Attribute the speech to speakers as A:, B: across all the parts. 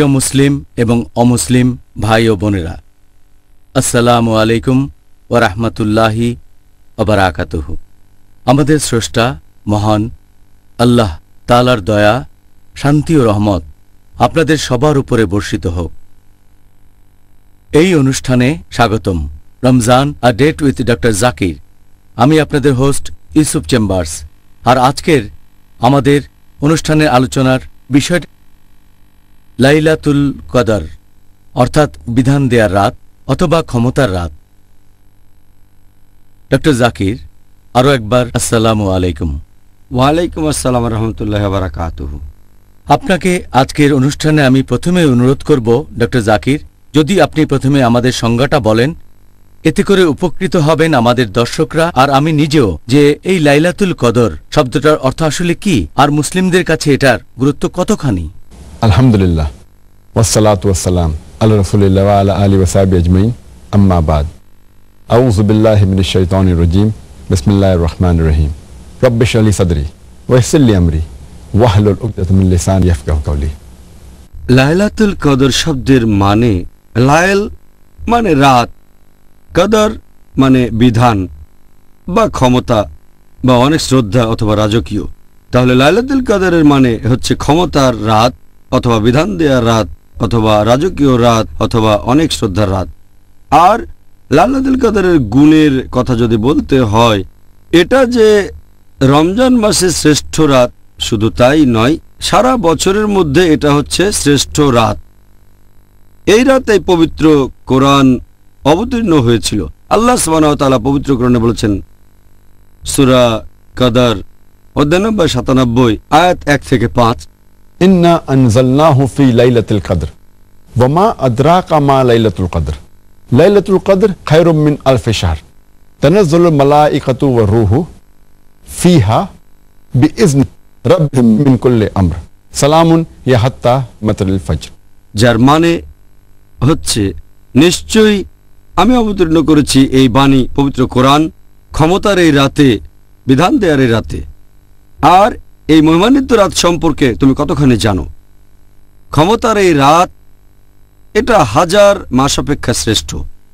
A: প্রিয় মুসলিম এবং অমুসলিম ভাই ও বোনেরা, আসসালামু আলাইকুম ওয়া রাহমাতুল্লাহি ওয়া বারাকাতুহু। আমাদের স্রষ্টা মহান আল্লাহ তাআলার দয়া, শান্তি ও রহমত আপনাদের সবার উপরে বর্ষিত হোক। এই অনুষ্ঠানে স্বাগতম। Ramzan a date with doctor Zakir. আমি আপনাদের হোস্ট ইউসুফ চেম্বার্স। আর আজকের আমাদের অনুষ্ঠানের আলোচনার বিষয় লাইলাতুল কদর, অর্থাৎ বিধান দেয়ার রাত অথবা ক্ষমতার রাত। ডক্টর জাকির, আরও একবার আসসালামু আলাইকুম।
B: ওয়ালাইকুম আসসালাম রহমতুল্লাহ বারাকাতুহু।
A: আপনাকে আজকের অনুষ্ঠানে আমি প্রথমে অনুরোধ করব ডক্টর জাকির, যদি আপনি প্রথমে আমাদের সংজ্ঞাটা বলেন, এতে করে উপকৃত হবেন আমাদের দর্শকরা আর আমি নিজেও, যে এই লাইলাতুল কদর শব্দটার অর্থ আসলে কি আর মুসলিমদের কাছে এটার গুরুত্ব কতখানি।
C: আলহামদুলিল্লাহ, ওয়াসসালাতু ওয়াসসালাম আলা রাসূলিল্লাহ ওয়া আলা আলিহি ওয়া সাহবিহি আজমাইন, আম্মা বাদ। আউযু বিল্লাহি মিনাশ শাইতানির রাজীম, বিসমিল্লাহির রহমানির রহিম। রব্বি ইশরাহ লি সাদরি ওয়া ইয়াসসির লি আমরি ওয়াহলুল উকদাতাম মিন লিসানি ইয়াফকাহু কাওলি।
B: লাইলাতুল কদর শব্দের মানে, লাইল মানে রাত, কদর মানে বিধান বা ক্ষমতা বা অনেক শ্রদ্ধা অথবা রাজকীয়। তাহলে লাইলাতুল কদরের মানে হচ্ছে ক্ষমতার রাত অথবা বিধান দেওয়ার রাত অথবা রাজকীয় রাত অথবা অনেক শ্রদ্ধার রাত। আর লাইলাতুল কদরের গুণের কথা যদি বলতে হয়, এটা যে রমজান মাসের শ্রেষ্ঠ রাত শুধু তাই নয়, সারা বছরের মধ্যে এটা হচ্ছে শ্রেষ্ঠ রাত। এই রাতে পবিত্র কোরআন অবতীর্ণ হয়েছিল। আল্লাহ সুবহানাহু ওয়া তাআলা পবিত্র কোরআনে বলেছেন, সূরা কদর অধ্যায় নম্বর ৯৭ আয়াত ১ থেকে ৫,
C: ইন্না আনজালনাহু ফি লাইলাতুল কদর ওয়া মা আদরাকা মা লাইলাতুল কদর লাইলাতুল কদর খায়রুম মিন আলফি শাহর তানাজ্জালুল মালাইকাতু ওয়ার রূহু ফিহা বিইজনি রাব্বিহিম মিন কুল্লি আমর সালামুন ইয়া হাত্তা মাতলাল ফজর।
B: যার মানে হচ্ছে, নিশ্চয়ই আমি অবতীর্ণ করেছি এই বাণী পবিত্র কোরআন ক্ষমতার এই রাতে, বিধান দেয়ার এই রাতে। আর এই মহিমান্বিত রাত সম্পর্কে তুমি কতখানি জানো? ক্ষমতার এই রাত, এটা হাজার মাস অপেক্ষা শ্রেষ্ঠ।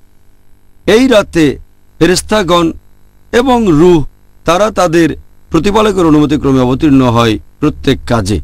B: এই রাতে ফেরেশতাগণ এবং রূহ তারা তাদের প্রতিপালকের অনুমতিক্রমে অবতীর্ণ হয় প্রত্যেক কাজে।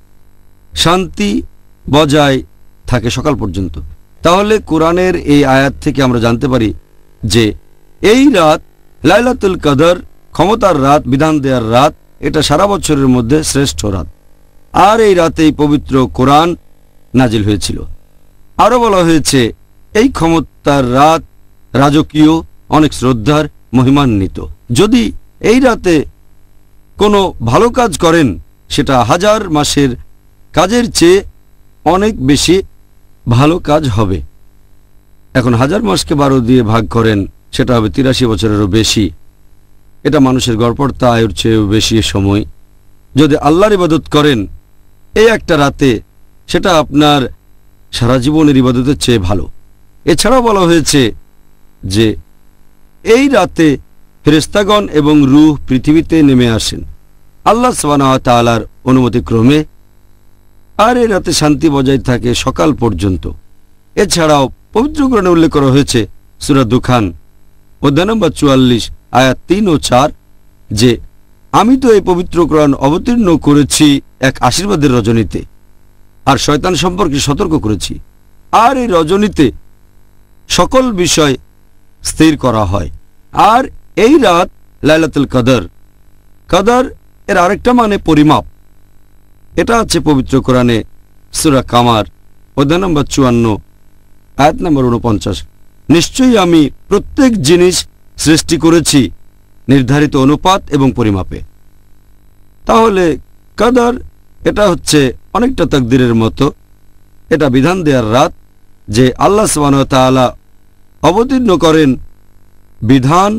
B: শান্তি বজায় থাকে সকাল পর্যন্ত। তাহলে কোরআনের এই আয়াত থেকে আমরা জানতে পারি যে এই রাত লাইলাতুল কদর, ক্ষমতার রাত, বিধান দেওয়ার রাত, এটা সারা বছরের মধ্যে শ্রেষ্ঠ রাত। আর এই রাতেই পবিত্র কোরআন নাজিল হয়েছিল। আরও বলা হয়েছে, এই ক্ষমতার রাত রাজকীয়, অনেক শ্রদ্ধার, মহিমান্বিত। যদি এই রাতে কোনো ভালো কাজ করেন, সেটা হাজার মাসের কাজের চেয়ে অনেক বেশি ভালো কাজ হবে। এখন হাজার মাসকে ১২ দিয়ে ভাগ করেন, সেটা হবে ৮৩ বছরেরও বেশি। এটা মানুষের গড়পড়তা আয়ুর চেয়েও বেশি সময়। যদি আল্লাহর ইবাদত করেন এই একটা রাতে, সেটা আপনার সারা জীবনের ইবাদতের চেয়ে ভালো। এছাড়াও বলা হয়েছে যে এই রাতে ফেরেশতাগণ এবং রূহ পৃথিবীতে নেমে আসেন আল্লাহ সুবহানাহু ওয়া তাআলার অনুমতিক্রমে। আর এই রাতে শান্তি বজায় থাকে সকাল পর্যন্ত। এছাড়াও পবিত্র কোরআনে উল্লেখ করা হয়েছে সূরা দুখান অধ্যায় নম্বর ৪৪ আয়াত ৩ ও ৪, যে আমি তো এই পবিত্র কোরআন অবতীর্ণ করেছি এক আশীর্বাদের রজনীতে, আর শয়তান সম্পর্কে সতর্ক করেছি। আর এই রজনীতে সকল বিষয় স্থির করা হয়। আর এই রাত লাইলাতুল কদর, কদর এর আরেকটা মানে পরিমাপ। এটা আছে পবিত্র কোরআনে সূরা কামার অধ্যায় নম্বর ৫৪ আয়াত নম্বর ৪৯, নিশ্চয়ই আমি প্রত্যেক জিনিস সৃষ্টি করেছি নির্ধারিত অনুপাত এবং পরিমাপে। তাহলে কদর এটা হচ্ছে অনেকটা তাকদীরের মতো। এটা বিধান দেওয়ার রাত, যে আল্লাহ সুবহানাহু ওয়া তাআলা অবতীর্ণ করেন বিধান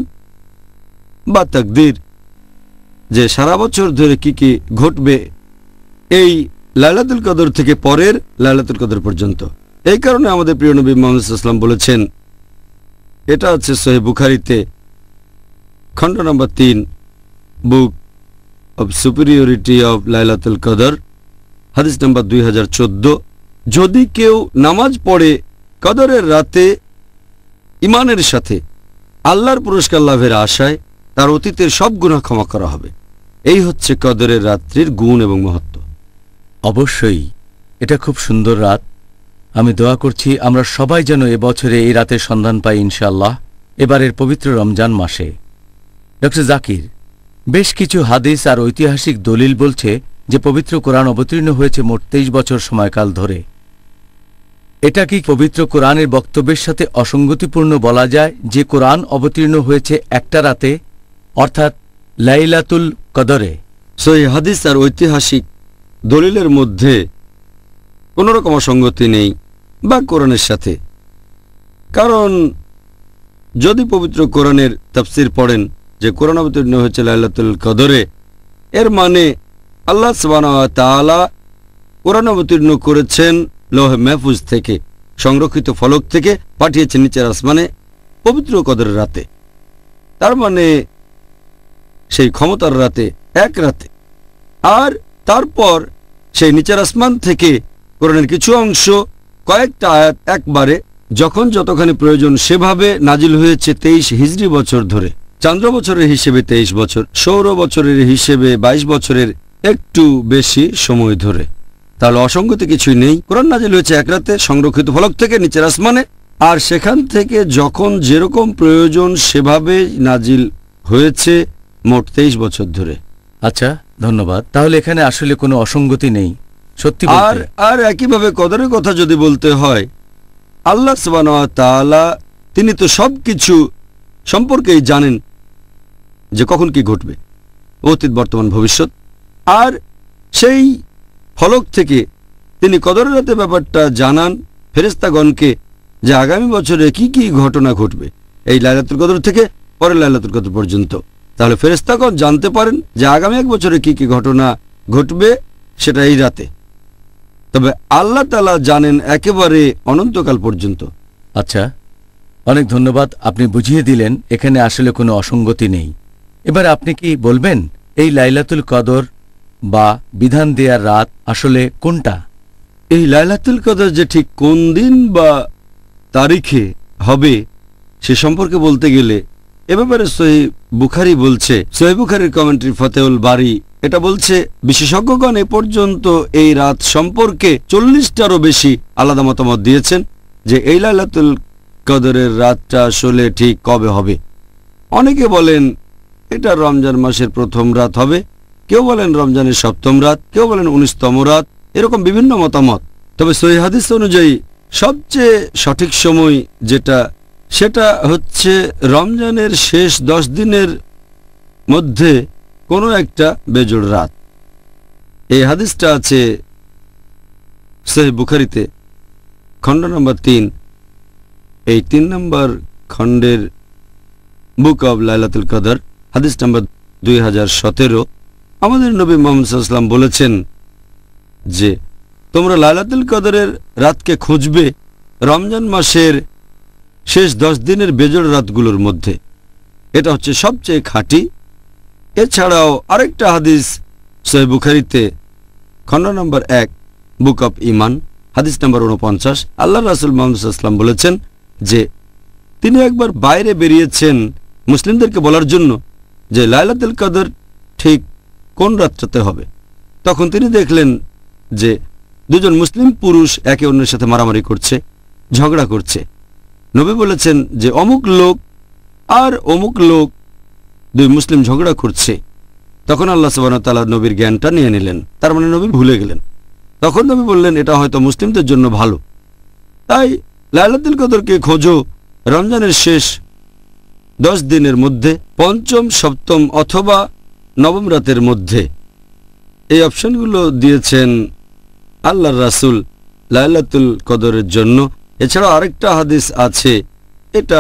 B: বা তাকদীর, যে সারা বছর ধরে কি কি ঘটবে এই লাইলাতুল কদর থেকে পরের লাইলাতুল কদর পর্যন্ত। এই কারণে আমাদের প্রিয় নবী মুহাম্মদ সাল্লাল্লাহু আলাইহি ওয়াসাল্লাম বলেছেন, এটা আছে সহিহ বুখারীতে খণ্ড number ৩, book of superiority of Lailatul Qadr, হাদিস নম্বর ২০১৪, যদি কেউ নামাজ পড়ে কদরের রাতে ইমানের সাথে আল্লাহর পুরস্কার লাভের আশায়, তার অতীতের সব গুনাহ ক্ষমা করা হবে। এই হচ্ছে কদরের রাত্রির গুণ এবং মহত্ব।
A: অবশ্যই এটা খুব সুন্দর রাত। আমি দোয়া করছি আমরা সবাই যেন এবছরে এই রাতের সন্ধান পাই ইনশাআল্লাহ, এবারের পবিত্র রমজান মাসে। ডক্টর জাকির, বেশ কিছু হাদিস আর ঐতিহাসিক দলিল বলছে যে পবিত্র কোরআন অবতীর্ণ হয়েছে মোট 23 বছর সময়কাল ধরে। এটা কি পবিত্র কোরআনের বক্তব্যের সাথে অসঙ্গতিপূর্ণ বলা যায় যে কোরআন অবতীর্ণ হয়েছে একটা রাতে, অর্থাৎ লাইলাতুল কদরে?
B: সহিহ হাদিস আর ঐতিহাসিক দলিলের মধ্যে কোনো রকম অসঙ্গতি নেই বা কোরআনের সাথে। কারণ যদি পবিত্র কোরআনের তাফসীর পড়েন যে কোরআন অবতীর্ণ হয়েছে লাইলাতুল কদরে, এর মানে আল্লাহ সুবহানাহু ওয়া তাআলা কোরআন অবতীর্ণ করেছেন লৌহে মাহফুজ থেকে, সংরক্ষিত ফলক থেকে পাঠিয়েছেন নিচের আসমানে পবিত্র কদরের রাতে। তার মানে সেই ক্ষমতার রাতে, এক রাতে। আর তারপর সেই নিচের আসমান থেকে কোরআনের কিছু অংশ, কয়েকটা আয়াত একবারে যখন যতখানি প্রয়োজন সেভাবে নাজিল হয়েছে 23 হিজরি বছর ধরে। চান্দ্র বছরের হিসেবে 23 বছর, সৌর বছরের হিসেবে 22 বছরের একটু বেশি সময় ধরে। তাহলে অসঙ্গতি কিছুই নেই। কোরআন নাজিল হয়েছে এক রাতে, সংরক্ষিত ফলক থেকে নিচের আসমানে, আর সেখান থেকে যখন যেরকম প্রয়োজন সেভাবে নাজিল হয়েছে মোট 23 বছর ধরে।
A: আচ্ছা, ধন্যবাদ। তাহলে এখানে আসলে কোনো অসঙ্গতি নেই সত্যি
B: আর
A: বলতে।
B: আর একইভাবে কদরের কথা যদি বলতে হয়, আল্লাহ সুবহানাহু ওয়া তাআলা তিনি তো সবকিছু সম্পর্কেই জানেন যে কখন কি ঘটবে, অতীত বর্তমান ভবিষ্যৎ। আর সেই ফলক থেকে তিনি কদরের রাতে ব্যাপারটা জানান ফেরেশতাগণকে যে আগামী বছরে কি কি ঘটনা ঘটবে, এই লাইলাতুল কদর থেকে পরের লাইলাতুল কদর পর্যন্ত। তাহলে ফেরেশতাগণ জানতে পারেন যে আগামী এক বছরে কি কি ঘটনা ঘটবে সেটা এই রাতে। তবে আল্লাহ তাআলা জানেন একেবারে অনন্তকাল পর্যন্ত।
A: আচ্ছা, অনেক ধন্যবাদ, আপনি বুঝিয়ে দিলেন এখানে আসলে কোনো অসঙ্গতি নেই। এবার আপনি কি বলবেন এই লাইলাতুল কদর বা বিধান দেয়ার রাত আসলে কোনটা?
B: এই লাইলাতুল কদর যে ঠিক কোন দিন বা তারিখে হবে সে সম্পর্কে বলতে গেলে এ ব্যাপারে সহিহ বুখারী বলছে, সহিহ বুখারীর কমেন্ট্রি ফতেহুল বারী এটা বলছে, বিশেষজ্ঞগণ এ পর্যন্ত এই রাত সম্পর্কে 40টারও বেশি আলাদা মতামত দিয়েছেন যে এই লাইলাতুল কদরের রাতটা আসলে ঠিক কবে হবে। অনেকে বলেন এটা রমজান মাসের প্রথম রাত হবে, কেউ বলেন রমজানের সপ্তম রাত, কেউ বলেন 19তম রাত, এরকম বিভিন্ন মতামত। তবে সহিহ হাদিস অনুযায়ী সবচেয়ে সঠিক সময় যেটা, সেটা হচ্ছে রমজানের শেষ 10 দিনের মধ্যে কোনো একটা বেজোড় রাত। এই হাদিসটা আছে সহিহ বুখারীতে খণ্ড নম্বর 3, এই 3 নম্বর খণ্ডের বুক অব লাইলাতুল কদর, হাদিস নম্বর 2017। আমাদের নবী মুহাম্মদ সাল্লাল্লাহু আলাইহি ওয়াসাল্লাম বলেছেন যে তোমরা লাইলাতুল কদরের রাতকে খুঁজবে রমজান মাসের শেষ 10 দিনের বেজোড় রাতগুলোর মধ্যে। এটা হচ্ছে সবচেয়ে খাঁটি। এছাড়াও আরেকটা হাদিস সহিহ বুখারীতে খণ্ড নম্বর 1 বুক অব ঈমান, হাদিস নম্বর 49, আল্লাহ রাসূল মুহাম্মদ সাল্লাল্লাহু আলাইহি ওয়াসাল্লাম বলেছেন যে তিনি একবার বাইরে বেরিয়েছেন মুসলিমদেরকে বলার জন্য যে লাইলাতুল কদর ঠিক কোন রাতটাতে হবে। তখন তিনি দেখলেন যে দুজন মুসলিম পুরুষ একে অন্যের সাথে মারামারি করছে, ঝগড়া করছে। নবী বলেছেন যে অমুক লোক আর অমুক লোক, দুই মুসলিম ঝগড়া করছে। তখন আল্লাহ সুবহানাহু ওয়া তাআলা নবীর জ্ঞানটা নিয়ে নিলেন, তার মানে নবী ভুলে গেলেন। তখন নবী বললেন এটা হয়তো মুসলিমদের জন্য ভালো, তাই লাইলাতুল কদরকে খোঁজো রমজানের শেষ 10 দিনের মধ্যে, পঞ্চম, সপ্তম অথবা নবম রাতের মধ্যে। এই অপশনগুলো দিয়েছেন আল্লাহর রাসূল লাইলাতুল কদরের জন্য। এছাড়া আরেকটা হাদিস আছে, এটা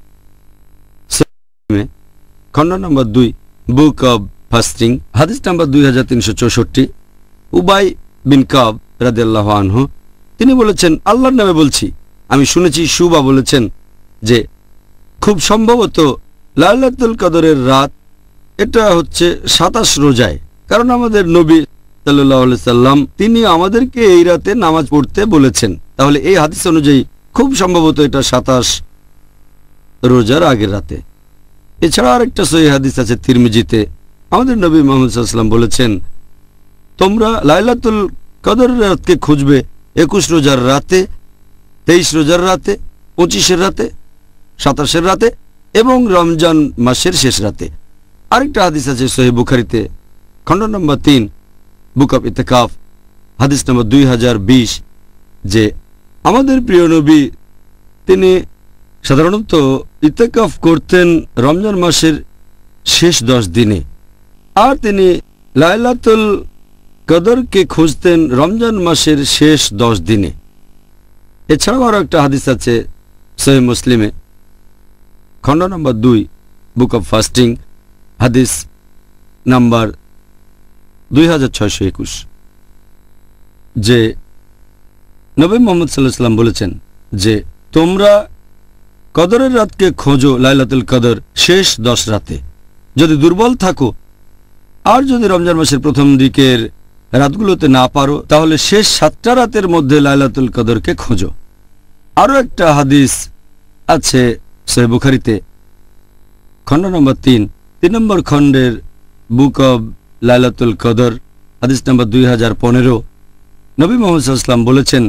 B: খণ্ড নম্বর 2 বুক অব ফাস্টিং, হাদিস নাম্বার 2364। উবাই বিন কাব রাদিয়াল্লাহু আনহু তিনি বলেছেন, আল্লাহর নামে বলছি, আমি শুনেছি শুবা বলেছেন যে খুব সম্ভবত লাইলাতুল কদরের রাত এটা হচ্ছে 27 রোজায়। কারণ আমাদের নবী সাল্লাল্লাহু আলাইহি সাল্লাম তিনি আমাদেরকে এই রাতে নামাজ পড়তে বলেছেন। তাহলে এই হাদিস অনুযায়ী খুব সম্ভবত এটা 27 রোজার আগের রাতে। এছাড়া আরেকটা সহিহ হাদিস আছে তিরমিজিতে। আমাদের নবী মুহাম্মদ সাল্লাল্লাহু আলাইহি ওয়াসাল্লাম বলেছেন, তোমরা লাইলাতুল কদরের রাতকে খুঁজবে 21 রোজার রাতে, 23 রোজার রাতে, 25-এর রাতে, 27-এর রাতে এবং রমজান মাসের শেষ রাতে। আরেকটা হাদিস আছে সহিহ বুখারীতে, খণ্ড নম্বর 3, বুক অফ ইতিকাফ, হাদিস নম্বর 2020, যে আমাদের প্রিয় নবী তিনি সাধারণত ইতিকাফ করতেন রমজান মাসের শেষ 10 দিনে, আর তিনি লাইলাতুল কদরকে খুঁজতেন রমজান মাসের শেষ 10 দিনে। এছাড়াও আরও একটা হাদিস আছে সহিহ মুসলিমে, খণ্ড নম্বর 2, বুক অফ ফাস্টিং, হাদিস নাম্বার 2621, যে নবী মুহাম্মদ সাল্লাল্লাহু আলাইহি ওয়াসাল্লাম বলেছেন যে তোমরা কদরের রাতকে খোঁজো লাইলাতুল কদর শেষ 10 রাতে। যদি দুর্বল থাকো আর যদি রমজান মাসের প্রথম দিকের রাতগুলোতে না পারো, তাহলে শেষ 7টা রাতের মধ্যে লাইলাতুল কদরকে খোঁজো। আরও একটা হাদিস আছে সহিহ বুখারীতে, খণ্ড নম্বর 3 নম্বর খণ্ডের বুক অব লাইলাতুল কদর, হাদিস নম্বর 2015। নবী মুহাম্মদ সাল্লাল্লাহু আলাইহি ওয়াসাল্লাম বলেছেন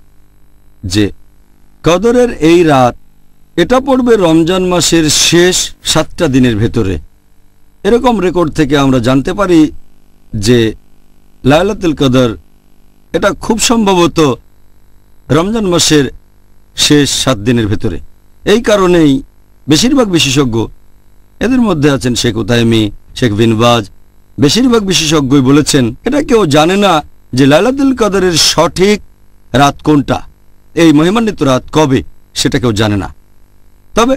B: যে কদরের এই রাত এটা পড়বে রমজান মাসের শেষ 7টা দিনের ভেতরে। এরকম রেকর্ড থেকে আমরা জানতে পারি যে লাইলাতুল কদর এটা খুব সম্ভবত রমজান মাসের শেষ 7 দিনের ভেতরে। এই কারণেই বেশিরভাগ বিশেষজ্ঞ, এদের মধ্যে আছেন শেখ উতাইমি, শেখ বিন বাজ, বেশিরভাগ বিশেষজ্ঞই বলেছেন এটা কেউ জানে না যে লাইলাতুল কদরের সঠিক রাত কোনটা, এই মহিমান্বিত রাত কবে, সেটা কেউ জানে না। তবে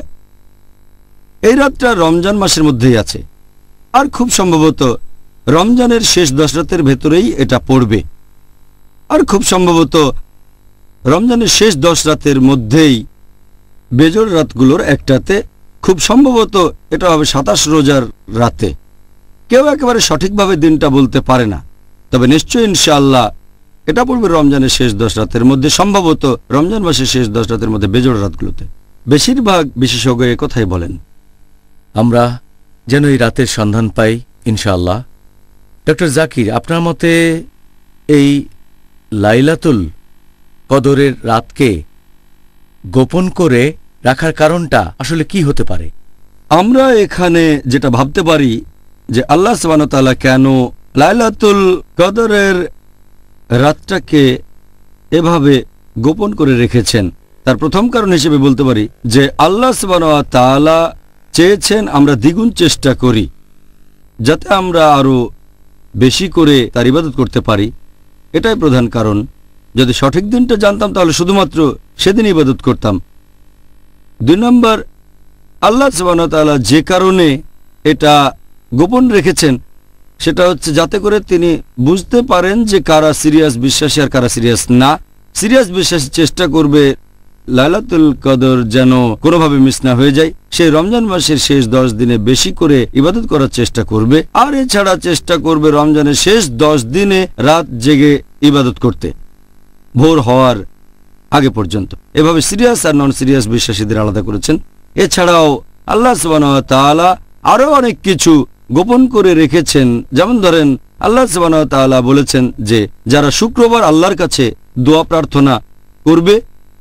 B: এই রাতটা রমজান মাসের মধ্যেই আছে, আর খুব সম্ভবত রমজানের শেষ 10 রাতের ভেতরেই এটা পড়বে, আর খুব সম্ভবত রমজানের শেষ 10 রাতের মধ্যেই বেজোড় রাতগুলোর একটাতে, খুব সম্ভবত এটা হবে 27 রোজার রাতে। কেউ একেবারে সঠিকভাবে দিনটা বলতে পারে না, তবে নিশ্চয়ই ইনশাআল্লাহ এটা পড়বে রমজানের শেষ 10 রাতের মধ্যে, সম্ভবত রমজান মাসের শেষ 10 রাতের মধ্যে বেজোড় রাতগুলোতে। বেশিরভাগ বিশেষজ্ঞ একথাই বলেন।
A: আমরা যেন এই রাতের সন্ধান পাই ইনশাআল্লাহ। ডক্টর জাকির, আপনার মতে এই লাইলাতুল কদরের রাতকে গোপন করে রাখার কারণটা আসলে কি হতে পারে?
B: আমরা এখানে যেটা ভাবতে পারি যে আল্লাহ সুবহানাহু ওয়া তাআলা কেন লাইলাতুল কদরের রাতটাকে এভাবে গোপন করে রেখেছেন, তার প্রথম কারণ হিসেবে বলতে পারি যে আল্লাহ সুবহানাহু ওয়া তাআলা চেয়েছেন আমরা দ্বিগুণ চেষ্টা করি যাতে আমরা আরো বেশি করে তার ইবাদত করতে পারি। এটাই প্রধান কারণ। যদি সঠিক দিনটা জানতাম তাহলে শুধুমাত্র সেদিন ইবাদত করতাম। 2 নম্বর, আল্লাহ সুবহানাহু ওয়া তাআলা যে কারণে এটা গোপন রেখেছেন সেটা হচ্ছে যাতে করে তিনি বুঝতে পারেন যে কারা সিরিয়াস বিশ্বাসী আর কারা সিরিয়াস না। সিরিয়াস বিশ্বাসী চেষ্টা করবে লাইলাতুল কদর যেন কোনোভাবে মিস না হয়ে যায়, সেই রমজান মাসের শেষ 10 দিনে বেশি করে ইবাদত করার চেষ্টা করবে, আর এছাড়া চেষ্টা করবে রমজানের শেষ 10 দিনে রাত জেগে ইবাদত করতে ভোর হওয়ার আগে পর্যন্ত। এভাবে সিরিয়াস আর নন সিরিয়াস বিশ্বাসীদের আলাদা করেছেন। এছাড়াও আল্লাহ সুবহানাহু ওয়া তাআলা আরো অনেক কিছু গোপন করে রেখেছেন। যেমন ধরেন, আল্লাহ সুবহানাহু ওয়া তাআলা বলেছেন যে যারা শুক্রবার আল্লাহর কাছে দোয়া প্রার্থনা করবে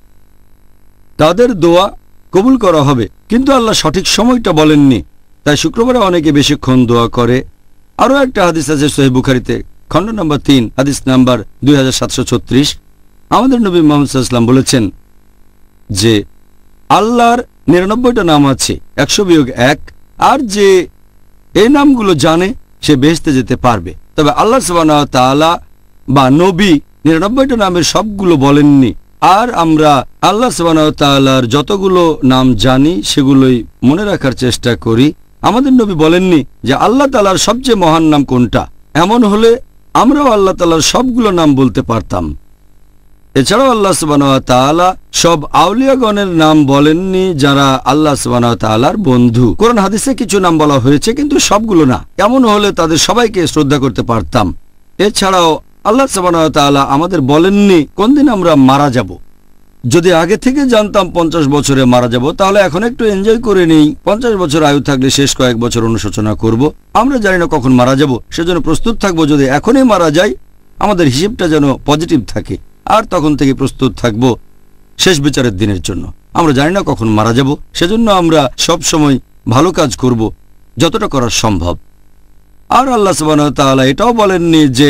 B: তাদের দোয়া কবুল করা হবে, কিন্তু আল্লাহ সঠিক সময়টা বলেননি, তাই শুক্রবারে অনেকে বেশিক্ষণ দোয়া করে। আরও একটা হাদিস আছে সহিহ বুখারীতে, খণ্ড নম্বর 3, হাদিস নাম্বার 2736। আমাদের নবী মুহাম্মদ সাল্লাল্লাহু আলাইহি ওয়াসাল্লাম বলেছেন যে আল্লাহর 99টা নাম আছে 100-1, আর যে এই নামগুলো জানে সে বেহেশতে যেতে পারবে। তবে আল্লাহ সুবহানাহু ওয়া তাআলা বা নবী 99টা নামের সবগুলো বলেননি, আর আমরা আল্লাহ সুবহানাহু ওয়া তাআলার যতগুলো নাম জানি সেগুলোই মনে রাখার চেষ্টা করি। আমাদের নবী বলেননি যে আল্লাহ তাআলার সবচেয়ে মহান নাম কোনটা। এমন হলে আমরাও আল্লাহ তাআলার সবগুলো নাম বলতে পারতাম। এছাড়াও আল্লাহ সুবহানাহু ওয়া তাআলা সব আউলিয়াগণের নাম বলেননি যারা আল্লাহ সুবহানাহু ওয়া তাআলার বন্ধু। কোরআন হাদিসে কিছু নাম বলা হয়েছে কিন্তু সবগুলো না। এমন হলে তাদের সবাইকে শ্রদ্ধা করতে পারতাম। এছাড়াও আল্লাহ সুবহানাহু ওয়া তাআলা আমাদের বলেননি কোন দিন আমরা মারা যাব। যদি আগে থেকে জানতাম 50 বছরে মারা যাব, তাহলে এখন একটু এনজয় করে নিই। 50 বছর আয়ু থাকলে শেষ কয়েক বছর অনুশোচনা করব। আমরা জানি না কখন মারা যাব, সেজন্য প্রস্তুত থাকবো। যদি এখনই মারা যাই, আমাদের হিসেবটা যেন পজিটিভ থাকে, আর তখন থেকে প্রস্তুত থাকবো শেষ বিচারের দিনের জন্য। আমরা জানি না কখন মারা যাব, সেজন্য আমরা সব সময় ভালো কাজ করব যতটা করা সম্ভব। আর আল্লাহ সুবহানাহু ওয়া তাআলা এটাও বলেননি যে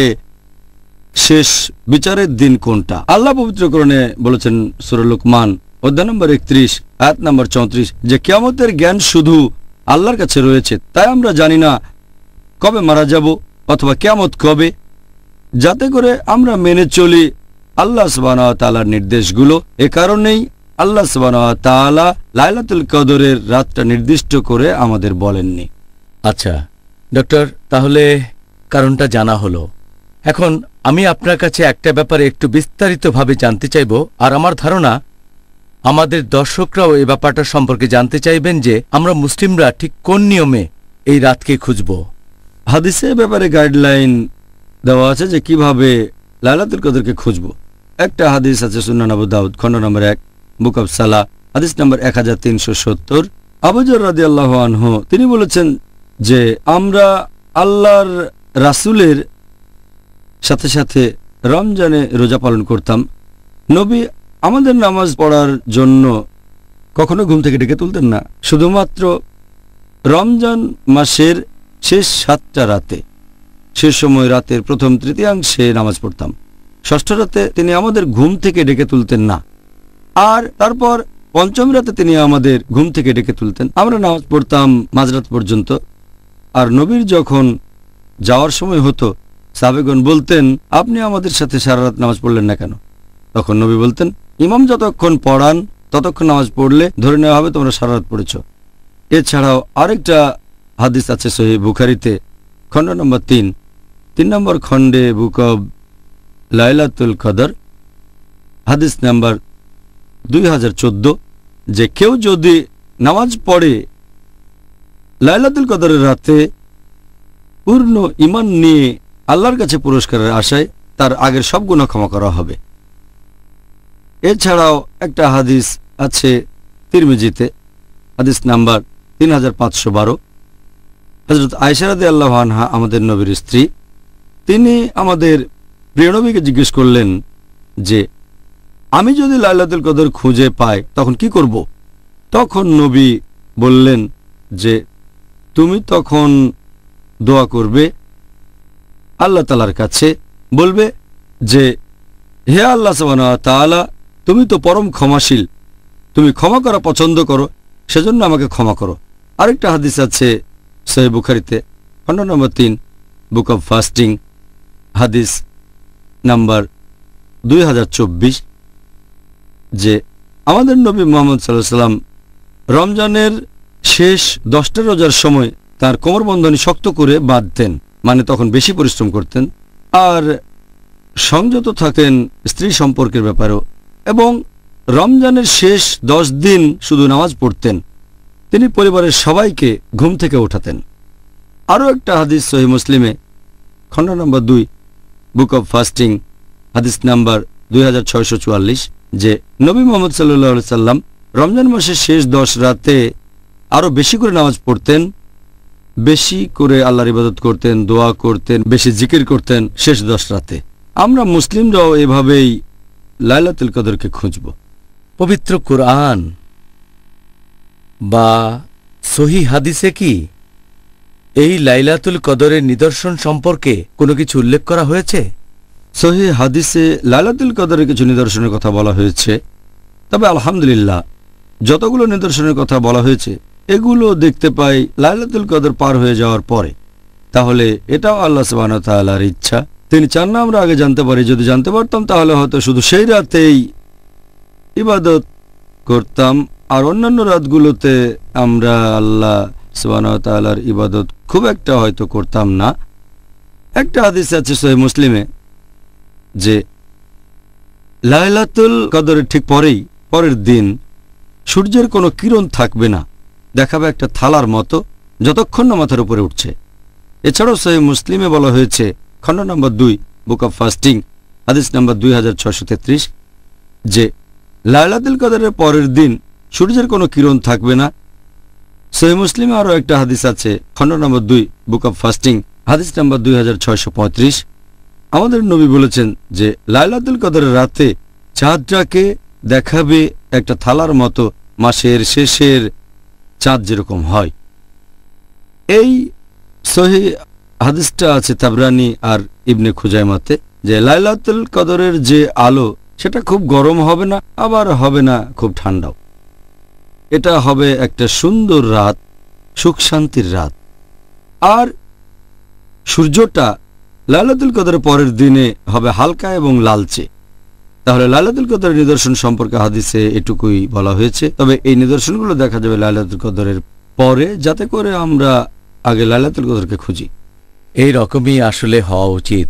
B: শেষ বিচারের দিন কোনটা। আল্লাহ পবিত্র কোরআনে বলেছেন সূরা লুকমান অধ্যায় নম্বর 31 আয়াত নম্বর 34 যে কিয়ামতের জ্ঞান শুধু আল্লাহর কাছে রয়েছে। তাই আমরা জানি না কবে মারা যাব অথবা কিয়ামত কবে, যাতে করে আমরা মেনে চলি আল্লাহ সুবহানাহু ওয়া তাআলার নির্দেশগুলো। এ কারণেই আল্লাহ সুবহানাহু ওয়া তাআলা লাইলাতুল কদরের রাতটা নির্দিষ্ট করে আমাদের বলেননি।
A: আচ্ছা ডক্টর, তাহলে কারণটা জানা হলো। এখন আমি আপনার কাছে একটা ব্যাপারে একটু বিস্তারিতভাবে জানতে চাইব, আর আমার ধারণা আমাদের দর্শকরাও এই ব্যাপারটা সম্পর্কে জানতে চাইবেন যে আমরা মুসলিমরা ঠিক কোন নিয়মে এই রাতকে খুঁজব।
B: হাদিসে ব্যাপারে গাইডলাইন দেওয়া আছে যে কিভাবে লাইলাতুল কদরকে খুঁজব। একটা হাদিস আছে সুনান আবু দাউদ খণ্ড নম্বর 1 বুক অব সালাহ হাদিস নম্বর 1370। আবু যর রাদিয়াল্লাহু আনহু তিনি বলেছেন যে আমরা আল্লাহর রাসূলের সাথে সাথে রমজানে রোজা পালন করতাম। নবী আমাদের নামাজ পড়ার জন্য কখনো ঘুম থেকে ডেকে তুলতেন না, শুধুমাত্র রমজান মাসের শেষ 7টা রাতে, শেষ সময় রাতের প্রথম তৃতীয়াংশে নামাজ পড়তাম। ষষ্ঠ রাতে তিনি আমাদের ঘুম থেকে ডেকে তুলতেন না, আর তারপর পঞ্চম রাতে তিনি আমাদের ঘুম থেকে ডেকে তুলতেন। আমরা নামাজ পড়তাম মাঝরাত পর্যন্ত। আর নবীর যখন যাওয়ার সময় হতো, সাহাবেগণ বলতেন আপনি আমাদের সাথে সারা রাত নামাজ পড়লেন না কেন? তখন নবী বলতেন ইমাম যতক্ষণ পড়ান ততক্ষণ নামাজ পড়লে ধরে নেওয়া হবে তোমরা সারা রাত পড়েছ। এছাড়াও আরেকটা হাদিস আছে সহিহ বুখারীতে খণ্ড নম্বর 3 নম্বর খণ্ডে বুক অব লাইলাতুল কদর হাদিস নাম্বার 2014 যে কেউ যদি নামাজ পড়ে লাইলাতুল কদরের রাতে পূর্ণ ঈমান নিয়ে আল্লাহর কাছে পুরস্কারের আশায়, তার আগের সব গুনাহ ক্ষমা করা হবে। এছাড়াও একটা হাদিস আছে তিরমিজিতে হাদিস নাম্বার 3512। হযরত আয়েশা রাদিয়াল্লাহু আনহা আমাদের নবীর স্ত্রী, তিনি আমাদের প্রিয় নবীকে জিজ্ঞেস করলেন যে আমি যদি লাইলাতুল কদর খুঁজে পাই তখন কি করব? তখন নবী বললেন যে তুমি তখন দোয়া করবে আল্লাহ তাআলার কাছে, বলবে যে হে আল্লাহ সুবহানাহু ওয়া তাআলা, তুমি তো পরম ক্ষমাশীল, তুমি ক্ষমা করা পছন্দ করো, সেজন্য আমাকে ক্ষমা করো। আরেকটা হাদিস আছে সহিহ বুখারীতে খণ্ড নম্বর 3 বুক অব ফাস্টিং হাদিস নাম্বার 2024 যে আমাদের নবী মুহাম্মদ সাল্লাল্লাহু আলাইহি সাল্লাম রমজানের শেষ 10টা রোজার সময় তার কোমরবন্ধনী শক্ত করে বাঁধতেন, মানে তখন বেশি পরিশ্রম করতেন, আর সংযত থাকেন স্ত্রী সম্পর্কের ব্যাপারেও, এবং রমজানের শেষ 10 দিন শুধু নামাজ পড়তেন। তিনি পরিবারের সবাইকে ঘুম থেকে ওঠাতেন। আরও একটা হাদিস সহিহ মুসলিমে খণ্ড নম্বর 2 বুক অব ফাস্টিং হাদিস নাম্বার 2644 যে নবী মুহাম্মদ সাল্লাল্লাহু আলাইহি সাল্লাম রমজান মাসের শেষ 10 রাতে আরও বেশি করে নামাজ পড়তেন, বেশি করে আল্লাহর ইবাদত করতেন, দোয়া করতেন, বেশি জিকির করতেন শেষ 10 রাতে। আমরা মুসলিমরাও এভাবেই লাইলাতুল কদরকে খুঁজব।
A: পবিত্র কুরআন বা সহিহ হাদিসে কি এই লাইলাতুল কদরের নিদর্শন সম্পর্কে কোনো কিছু উল্লেখ করা হয়েছে?
B: সহিহ হাদিসে লাইলাতুল কদরের কিছু নিদর্শনের কথা বলা হয়েছে, তবে আলহামদুলিল্লাহ যতগুলো নিদর্শনের কথা বলা হয়েছে এগুলো দেখতে পাই লাইলাতুল কদর পার হয়ে যাওয়ার পরে। তাহলে এটাও আল্লাহ সুবহানাহু ওয়া তাআলার ইচ্ছা, তিনি চান না আমরা আগে জানতে পারি। যদি জানতে পারতাম তাহলে হয়তো শুধু সেই রাতেই ইবাদত করতাম, আর অন্যান্য রাতগুলোতে আমরা আল্লাহ সুবহানাহু ওয়া তাআলার ইবাদত খুব একটা হয়তো করতাম না। একটা হাদিস আছে সহিহ মুসলিমে যে লাইলাতুল কদরের ঠিক পরের দিন সূর্যের কোনো কিরণ থাকবে না, দেখাবে একটা থালার মতো যতক্ষণ না মাথার উপরে উঠছে। এছাড়াও সহিহ মুসলিমে বলা হয়েছে খণ্ড নম্বর 2 বুক অব ফাস্টিং হাদিস নম্বর 2633 যে লাইলাতুল কদরের পরের দিন সূর্যের কোনো কিরণ থাকবে না। সহিহ মুসলিমে আরও একটা হাদিস আছে, খণ্ড নম্বর 2 বুক অব ফাস্টিং হাদিস নম্বর 2635। আমাদের নবী বলেছেন যে লাইলাতুল কদরের রাতে চাঁদটাকে দেখাবে একটা থালার মতো, মাসের শেষের চাঁদ যেরকম হয়। এই সহিহ হাদিসটা আছে তাবরানী আর ইবনে খুজাইমাতে, যে লাইলাতুল কদরের যে আলো সেটা খুব গরম হবে না, আবার হবে না খুব ঠান্ডাও। এটা হবে একটা সুন্দর রাত, সুখ শান্তির রাত। আর সূর্যটা লাইলাতুল কদরের পরের দিনে হবে হালকা এবং লালচে। তাহলে লাইলাতুল কদরের নিদর্শন সম্পর্কে হাদিসে এটুকুই বলা হয়েছে। তবে এই নিদর্শনগুলো দেখা যাবে লাইলাতুল কদরের পরে, যাতে করে আমরা আগে লাইলাতুল কদরকে খুঁজি।
A: এই রকমই আসলে হওয়া উচিত।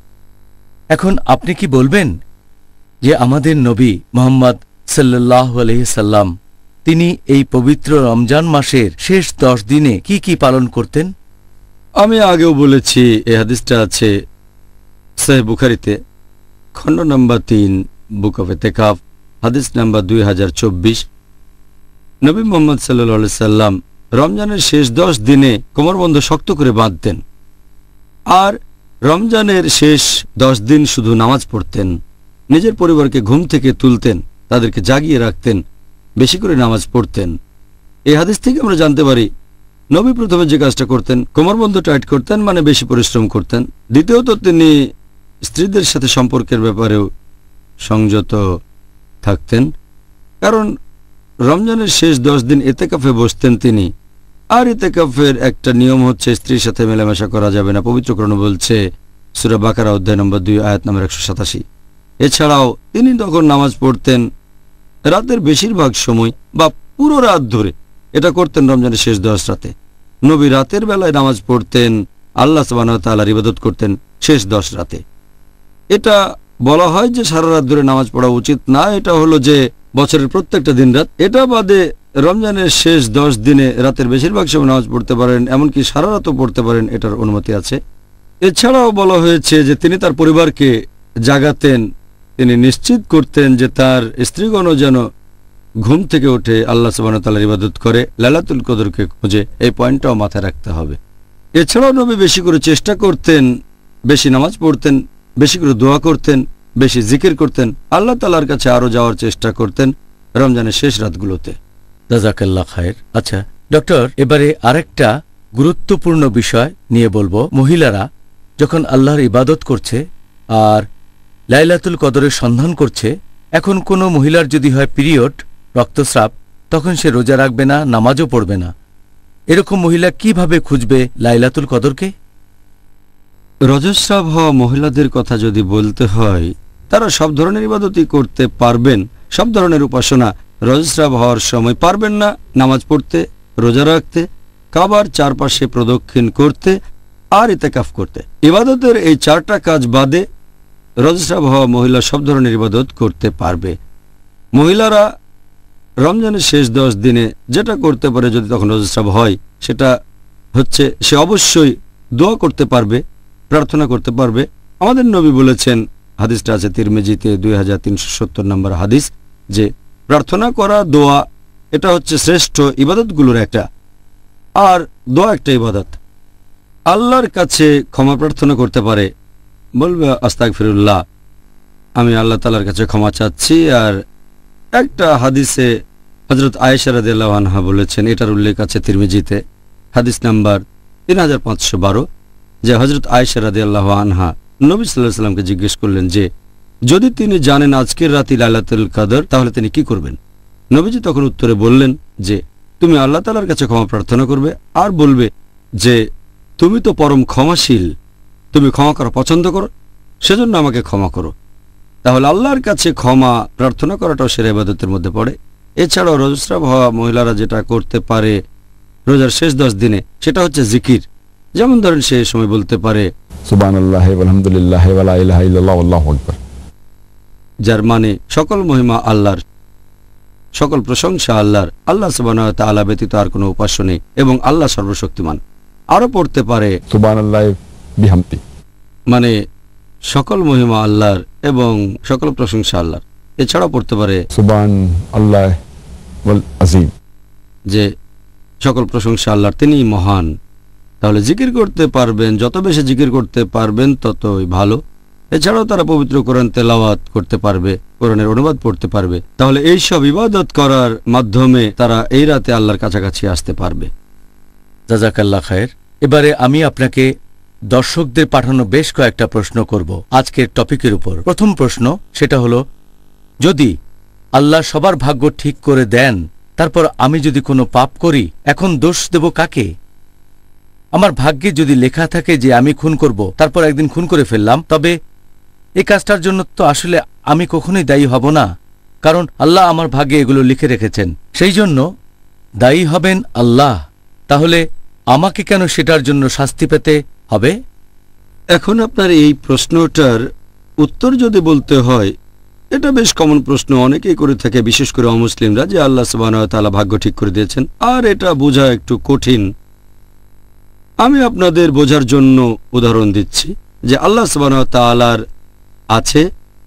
A: এখন আপনি কি বলবেন যে আমাদের নবী মুহাম্মদ সাল্লাল্লাহু আলাইহি সাল্লাম তিনি এই পবিত্র রমজান মাসের শেষ 10 দিনে কি কি পালন করতেন?
B: আমি আগেও বলেছি, এই হাদিসটা আছে সহিহ বুখারীতে, খণ্ড নম্বর 3 বুক অফ ইতিকাফ হাদিস নম্বর 2024। নবী মুহাম্মদ সাল্লাল্লাহু আলাইহি সাল্লাম রমজানের শেষ 10 দিনে কোমরবন্ধ শক্ত করে বাঁধতেন, আর রমজানের শেষ 10 দিন শুধু নামাজ পড়তেন। নিজের পরিবারকে ঘুম থেকে তুলতেন, তাদেরকে জাগিয়ে রাখতেন, বেশি করে নামাজ পড়তেন। এই হাদিস থেকে আমরা জানতে পারি নবী প্রথমে যে কাজটা করতেন, কোমরবন্ধ টাইট করতেন, মানে বেশি পরিশ্রম করতেন। দ্বিতীয়ত তিনি স্ত্রীদের সাথে সম্পর্কের ব্যাপারেও সংযত থাকতেন, কারণ রমজানের শেষ 10 দিন ইতিকাফে বসতেন তিনি। আর ইতিকাফের একটা নিয়ম হচ্ছে স্ত্রীর সাথে মেলামেশা করা যাবে না। পবিত্র কোরআন বলছে সূরা বাকারা অধ্যায় নম্বর 2 আয়াত নম্বর 187। এছাড়াও তিনি তখন নামাজ পড়তেন রাতের বেশিরভাগ সময় বা পুরো রাত ধরে। এটা করতেন রমজানের শেষ 10 রাতে। নবী রাতের বেলায় নামাজ পড়তেন, আল্লাহ সুবহানাহু ওয়া তাআলার ইবাদত করতেন শেষ 10 রাতে। এটা বলা হয় যে সারা রাত ধরে নামাজ পড়া উচিত না, এটা হলো যে বছরের প্রত্যেকটা দিন রাত। এটা বাদে রমজানের শেষ 10 দিনে রাতের বেশিরভাগ সময় নামাজ পড়তে পারেন, এমনকি সারা রাতও পড়তে পারেন, এটার অনুমতি আছে। এছাড়াও বলা হয়েছে যে তিনি তার পরিবারকে জাগাতেন, তিনি নিশ্চিত করতেন যে তার স্ত্রীগণ যেন ঘুম থেকে উঠে আল্লাহ সুবহানাহু ওয়া তাআলার ইবাদত করে, লাইলাতুল কদরকে খুঁজে। এই পয়েন্টটাও মাথায় রাখতে হবে। এছাড়াও নবী বেশি করে চেষ্টা করতেন, বেশি নামাজ পড়তেন, বেশি করে দোয়া করতেন, বেশি জিকির করতেন, আল্লাহ তাআলার কাছে আরও যাওয়ার চেষ্টা করতেন রমজানের শেষ রাতগুলোতে।
A: জাযাকাল্লাহ খায়ের। আচ্ছা ডক্টর, এবারে আরেকটা গুরুত্বপূর্ণ বিষয় নিয়ে বলবো। মহিলারা যখন আল্লাহর ইবাদত করছে আর লাইলাতুল কদরের সন্ধান করছে, এখন কোনো মহিলার যদি হয় পিরিয়ড, রক্তস্রাব, তখন সে রোজা রাখবে না, নামাজও পড়বে না। এরকম মহিলা কিভাবে খুঁজবে লাইলাতুল কদরকে?
B: রজস্রাব হওয়া মহিলাদের কথা যদি বলতে হয়, তারা সব ধরনের ইবাদতই করতে পারবেন, সব ধরনের উপাসনা। রজস্রাব হওয়ার সময় পারবেন না নামাজ পড়তে, রোজা রাখতে, কাবার চারপাশে প্রদক্ষিণ করতে আর ইতিকাফ করতে। ইবাদতের এই 4টা কাজ বাদে রজস্রাব হওয়া মহিলা সব ধরনের ইবাদত করতে পারবে। মহিলারা রমজানের শেষ 10 দিনে যেটা করতে পারে যদি তখন রজস্রাব হয়, সেটা হচ্ছে সে অবশ্যই দোয়া করতে পারবে, প্রার্থনা করতে পারবে। আমাদের নবী বলেছেন, হাদিসটা আছে তিরমিজিতে 2370 নম্বর হাদিস, যে প্রার্থনা করা, দোয়া, এটা হচ্ছে শ্রেষ্ঠ ইবাদতগুলোর একটা। আর দোয়া একটা ইবাদত। আল্লাহর কাছে ক্ষমা প্রার্থনা করতে পারে, বলবে আস্তাগফিরুল্লাহ, আমি আল্লাহ তাআলার কাছে ক্ষমা চাচ্ছি। আর একটা হাদিসে হযরত আয়েশা রাদিয়াল্লাহু আনহা বলেছেন, এটার উল্লেখ আছে তিরমিজিতে হাদিস নাম্বার 3512, যে হযরত আয়েশা রাদিয়াল্লাহু আনহা নবী সাল্লাল্লাহু আলাইহি সাল্লামকে জিজ্ঞেস করলেন যে যদি তিনি জানেন আজকের রাতে লাইলাতুল কদর, তাহলে তিনি কি করবেন? নবীজি তখন উত্তরে বললেন যে তুমি আল্লাহ তাআলার কাছে ক্ষমা প্রার্থনা করবে আর বলবে যে তুমি তো পরম ক্ষমাশীল, তুমি ক্ষমা করা পছন্দ করো, সেজন্য আমাকে ক্ষমা করো। তাহলে আল্লাহর কাছে ক্ষমা প্রার্থনা করাটাও সেরা ইবাদতের মধ্যে পড়ে। এছাড়াও রজস্রাব হওয়া মহিলারা যেটা করতে পারে রোজার শেষ 10 দিনে, সেটা হচ্ছে জিকির। যেমন ধরেন সে সময় বলতে পারে
C: সুবহানাল্লাহি ওয়ালহামদুলিল্লাহি ওয়া লা ইলাহা ইল্লাল্লাহ আল্লাহু আকবার,
B: যার মানে সকল মহিমা আল্লাহর, সকল প্রশংসা আল্লাহর, আল্লাহ সুবহানাহু ওয়া তাআলা ব্যতীত আর কোনো উপাস্য নেই এবং আল্লাহ সর্বশক্তিমান। আরও পড়তে পারে
C: সুবহানাল্লাহি বিহামদি,
B: মানে সকল মহিমা আল্লাহর এবং সকল প্রশংসা আল্লাহর। এছাড়াও পড়তে পারে
C: সুবহান আল্লাহ ওয়াল আযীম,
B: যে সকল প্রশংসা আল্লাহর, তিনিই মহান। তাহলে জিকির করতে পারবেন, যত বেশি জিকির করতে পারবেন ততই ভালো। এছাড়াও তারা পবিত্র কোরআন তেলাওয়াত করতে পারবে, কোরআনের অনুবাদ পড়তে পারবে। তাহলে এই সব ইবাদত করার মাধ্যমে তারা এই রাতে আল্লাহর কাছাকাছি আসতে পারবে।
A: জাযাকাল্লাহ খায়ের। এবারে আমি আপনাকে দর্শকদের পাঠানো বেশ কয়েকটা প্রশ্ন করব আজকের টপিকের উপর। প্রথম প্রশ্ন, সেটা হলো, যদি আল্লাহ সবার ভাগ্য ঠিক করে দেন, তারপর আমি যদি কোনো পাপ করি, এখন দোষ দেব কাকে? আমার ভাগ্যে যদি লেখা থাকে যে আমি খুন করব, তারপর একদিন খুন করে ফেললাম, তবে এই কাজটার জন্য তো আসলে আমি কখনোই দায়ী হব না, কারণ আল্লাহ আমার ভাগ্যে এগুলো লিখে রেখেছেন। সেই জন্য দায়ী হবেন আল্লাহ। তাহলে আমাকে কেন সেটার জন্য শাস্তি পেতে হবে?
B: এখন আপনার এই প্রশ্নটার উত্তর যদি বলতে হয়, এটা বেশ কমন প্রশ্ন, অনেকেই করে থাকে, বিশেষ করে অমুসলিমরা, যে আল্লাহ সুবহানাহু ওয়া তাআলা ভাগ্য ঠিক করে দিয়েছেন, আর এটা বোঝা একটু কঠিন। আমি আপনাদের বোঝার জন্য উদাহরণ দিচ্ছি যে আল্লাহ সুবহানাহু ওয়া তাআলার আছে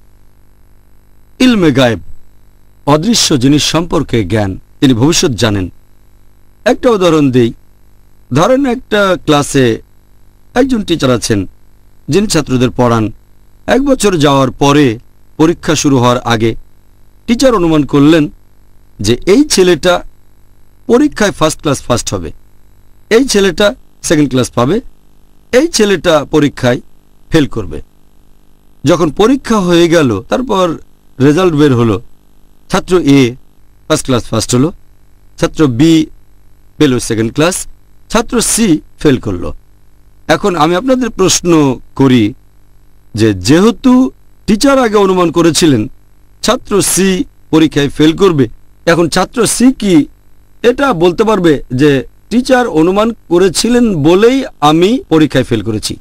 B: ইলমে গায়েব, অদৃশ্য জিনিস সম্পর্কে জ্ঞান, তিনি ভবিষ্যৎ জানেন। একটা উদাহরণ দিই। ধরেন একটা ক্লাসে একজন টিচার আছেন যিনি ছাত্রদের পড়ান। 1 বছর যাওয়ার পরে, পরীক্ষা শুরু হওয়ার আগে, টিচার অনুমান করলেন যে এই ছেলেটা পরীক্ষায় ফার্স্ট ক্লাস ফার্স্ট হবে, এই ছেলেটা সেকেন্ড ক্লাস পাবে, এই ছেলেটা পরীক্ষায় ফেল করবে। যখন পরীক্ষা হয়ে গেল, তারপর রেজাল্ট বের হলো, ছাত্র এ ফার্স্ট ক্লাস ফার্স্ট হলো, ছাত্র বি পেল সেকেন্ড ক্লাস, ছাত্র সি ফেল করল। এখন আমি আপনাদের প্রশ্ন করি যে যেহেতু টিচার আগে অনুমান করেছিলেন ছাত্র সি পরীক্ষায় ফেল করবে, এখন ছাত্র সি কি এটা বলতে পারবে যে টিচার অনুমান করেছিলেন বলেই আমি পরীক্ষায় ফেল করেছি?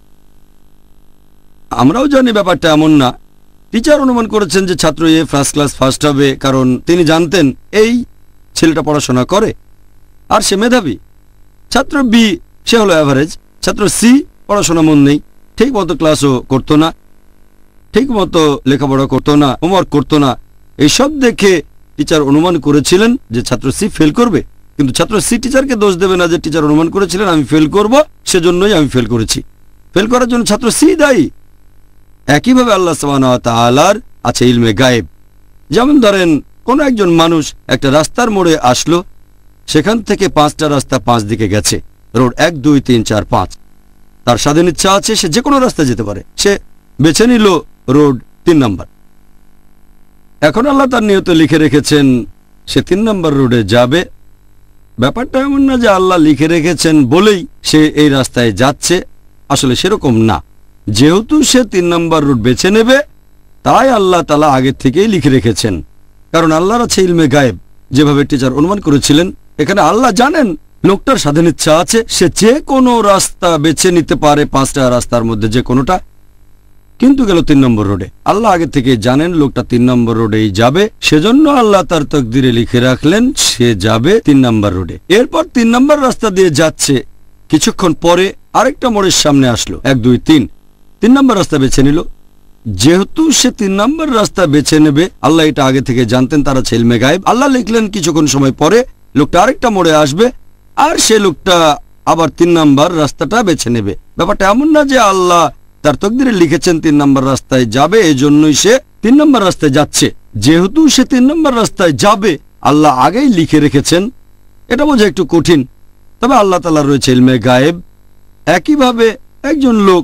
B: আমরাও জানি ব্যাপারটা এমন না। টিচার অনুমান করেছেন যে ছাত্র এ ফার্স্ট ক্লাস ফার্স্ট হবে, কারণ তিনি জানতেন এই ছেলেটা পড়াশোনা করে আর সে মেধাবী। ছাত্র বি সে হলো অ্যাভারেজ। ছাত্র সি পড়াশোনা মন নেই, ঠিক মতো ক্লাসও করতো না, ঠিক মতো লেখাপড়া করতো না, হোমওয়ার্ক করতো না। এইসব দেখে টিচার অনুমান করেছিলেন যে ছাত্র সি ফেল করবে, কিন্তু ছাত্র সি টিচারকে দোষ দেবে না যে টিচার অনুমান করেছিলেন আমি ফেল করব, সেজন্যই আমি ফেল করেছি। ফেল করার জন্য ছাত্র সি দায়ী। একইভাবে আল্লাহ সুবহানাহু ওয়া তাআলার আছে ইলমে গায়েব। যেমন ধরেন কোনো একজন মানুষ একটা রাস্তার মোড়ে আসলো, সেখান থেকে 5টা রাস্তা 5 দিকে গেছে, রোড 1 2 3 4 5। তার স্বাধীন ইচ্ছা আছে, সে যে কোনো রাস্তায় যেতে পারে, সে বেছে নিল রোড 3 নাম্বার। এখন আল্লাহ তার নিয়তে লিখে রেখেছেন সে 3 নাম্বার রোডে যাবে। ব্যাপারটা এমন না যে আল্লাহ লিখে রেখেছেন বলেই সে এই রাস্তায় যাচ্ছে, আসলে সেরকম না। যেহেতু সে 3 নাম্বার রোড বেছে নেবে, তাই আল্লাহ তাআলা আগে থেকেই লিখে রেখেছেন, কারণ আল্লাহর আছে ইলমে গায়েব। যেভাবে টিচার অনুমান করেছিলেন, এখানে আল্লাহ জানেন লোকটার স্বাধীন ইচ্ছা আছে, সে যে কোনো রাস্তা বেছে নিতে পারে, 5টা রাস্তার মধ্যে যে কোনোটা, কিন্তু গেল 3 নম্বর রোডে। আল্লাহ আগে থেকে জানেন লোকটা 3 নম্বর রোডেই যাবে, সেজন্য আল্লাহ তার তকদিরে লিখে রাখলেন সে যাবে 3 নম্বর রোডে। এরপর 3 নম্বর রাস্তা দিয়ে যাচ্ছে, কিছুক্ষণ পরে আরেকটা মোড়ের সামনে আসলো, 1 2 3 নম্বর রাস্তা বেছে নিল। যেহেতু সে 3 নম্বর রাস্তা বেছে নেবে, আল্লাহ এটা আগে থেকে জানতেন, তারা আছে ইলমে গায়েব। আল্লাহ লিখলেন কিছুক্ষণ সময় পরে লোকটা আরেকটা মোড়ে আসবে, আর সে লোকটা আবার 3 নম্বর রাস্তাটা বেছে নেবে। ব্যাপারটা এমন না যে আল্লাহ তার তকদিরে লিখেছেন 3 নম্বর রাস্তায় যাবে, এজন্যই সে 3 নম্বর রাস্তায় যাচ্ছে। যেহেতু সে 3 নম্বর রাস্তায় যাবে, আল্লাহ আগেই লিখে রেখেছেন। এটা বোঝা একটু কঠিন, তবে আল্লাহ তাআলার রয়েছে ইলমে গায়েব। একইভাবে একজন লোক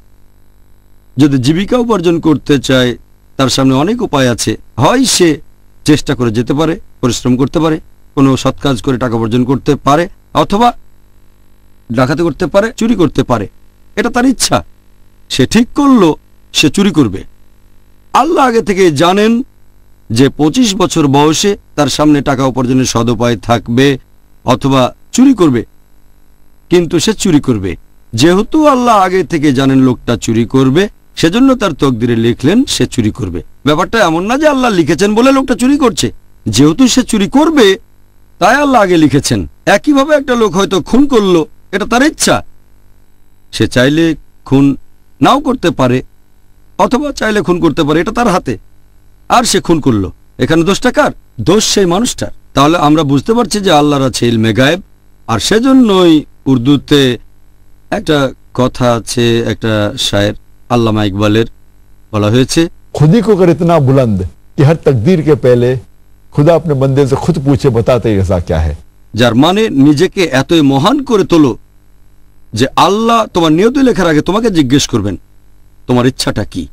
B: যদি জীবিকা উপার্জন করতে চায়, তার সামনে অনেক উপায় আছে। হয় সে চেষ্টা করে যেতে পারে, পরিশ্রম করতে পারে, কোনো সৎ কাজ করে টাকা উপার্জন করতে পারে, অথবা ডাকাতি করতে পারে, চুরি করতে পারে। এটা তার ইচ্ছা, সে ঠিক করলো সে চুরি করবে। আল্লাহ আগে থেকে জানেন যে 25 বছর বয়সে তার সামনে টাকা উপার্জনের সদুপায় থাকবে, অথবা চুরি করবে, কিন্তু সে চুরি করবে। যেহেতু আল্লাহ আগে থেকে জানেন লোকটা চুরি করবে, সেজন্য তার তকদিরে লিখলেন সে চুরি করবে। ব্যাপারটা এমন না যে আল্লাহ লিখেছেন বলে লোকটা চুরি করছে, যেহেতু সে চুরি করবে তাই আল্লাহ আগে লিখেছেন। একইভাবে একটা লোক হয়তো খুন করলো, এটা তার ইচ্ছা, সে চাইলে খুন নাও করতে পারে, অথবা চাইলে খুন করতে পারে, এটা তার হাতে। আর সে খুন করলো, এখানে দোষটা কার? দোষ সেই মানুষটার। তাহলে আমরা বুঝতে পারছি যে আল্লাহর আছে ইলমে গায়েব। আর সেজন্যই উর্দুতে একটা কথা আছে, একটা শায়ের আল্লামা ইকবালের, বলা হয়েছে,
C: खुद ही को कर इतना बुलंद कि हर तकदीर के पहले खुदा अपने बंदे से खुद पूछे बता तेरी रजा क्या है।
B: যার মানে নিজেকে এতই মহান করে তোলো যে আল্লাহ তোমার নিয়তি লেখার আগে তোমাকে জিজ্ঞেস করবেন তোমার ইচ্ছাটা কি।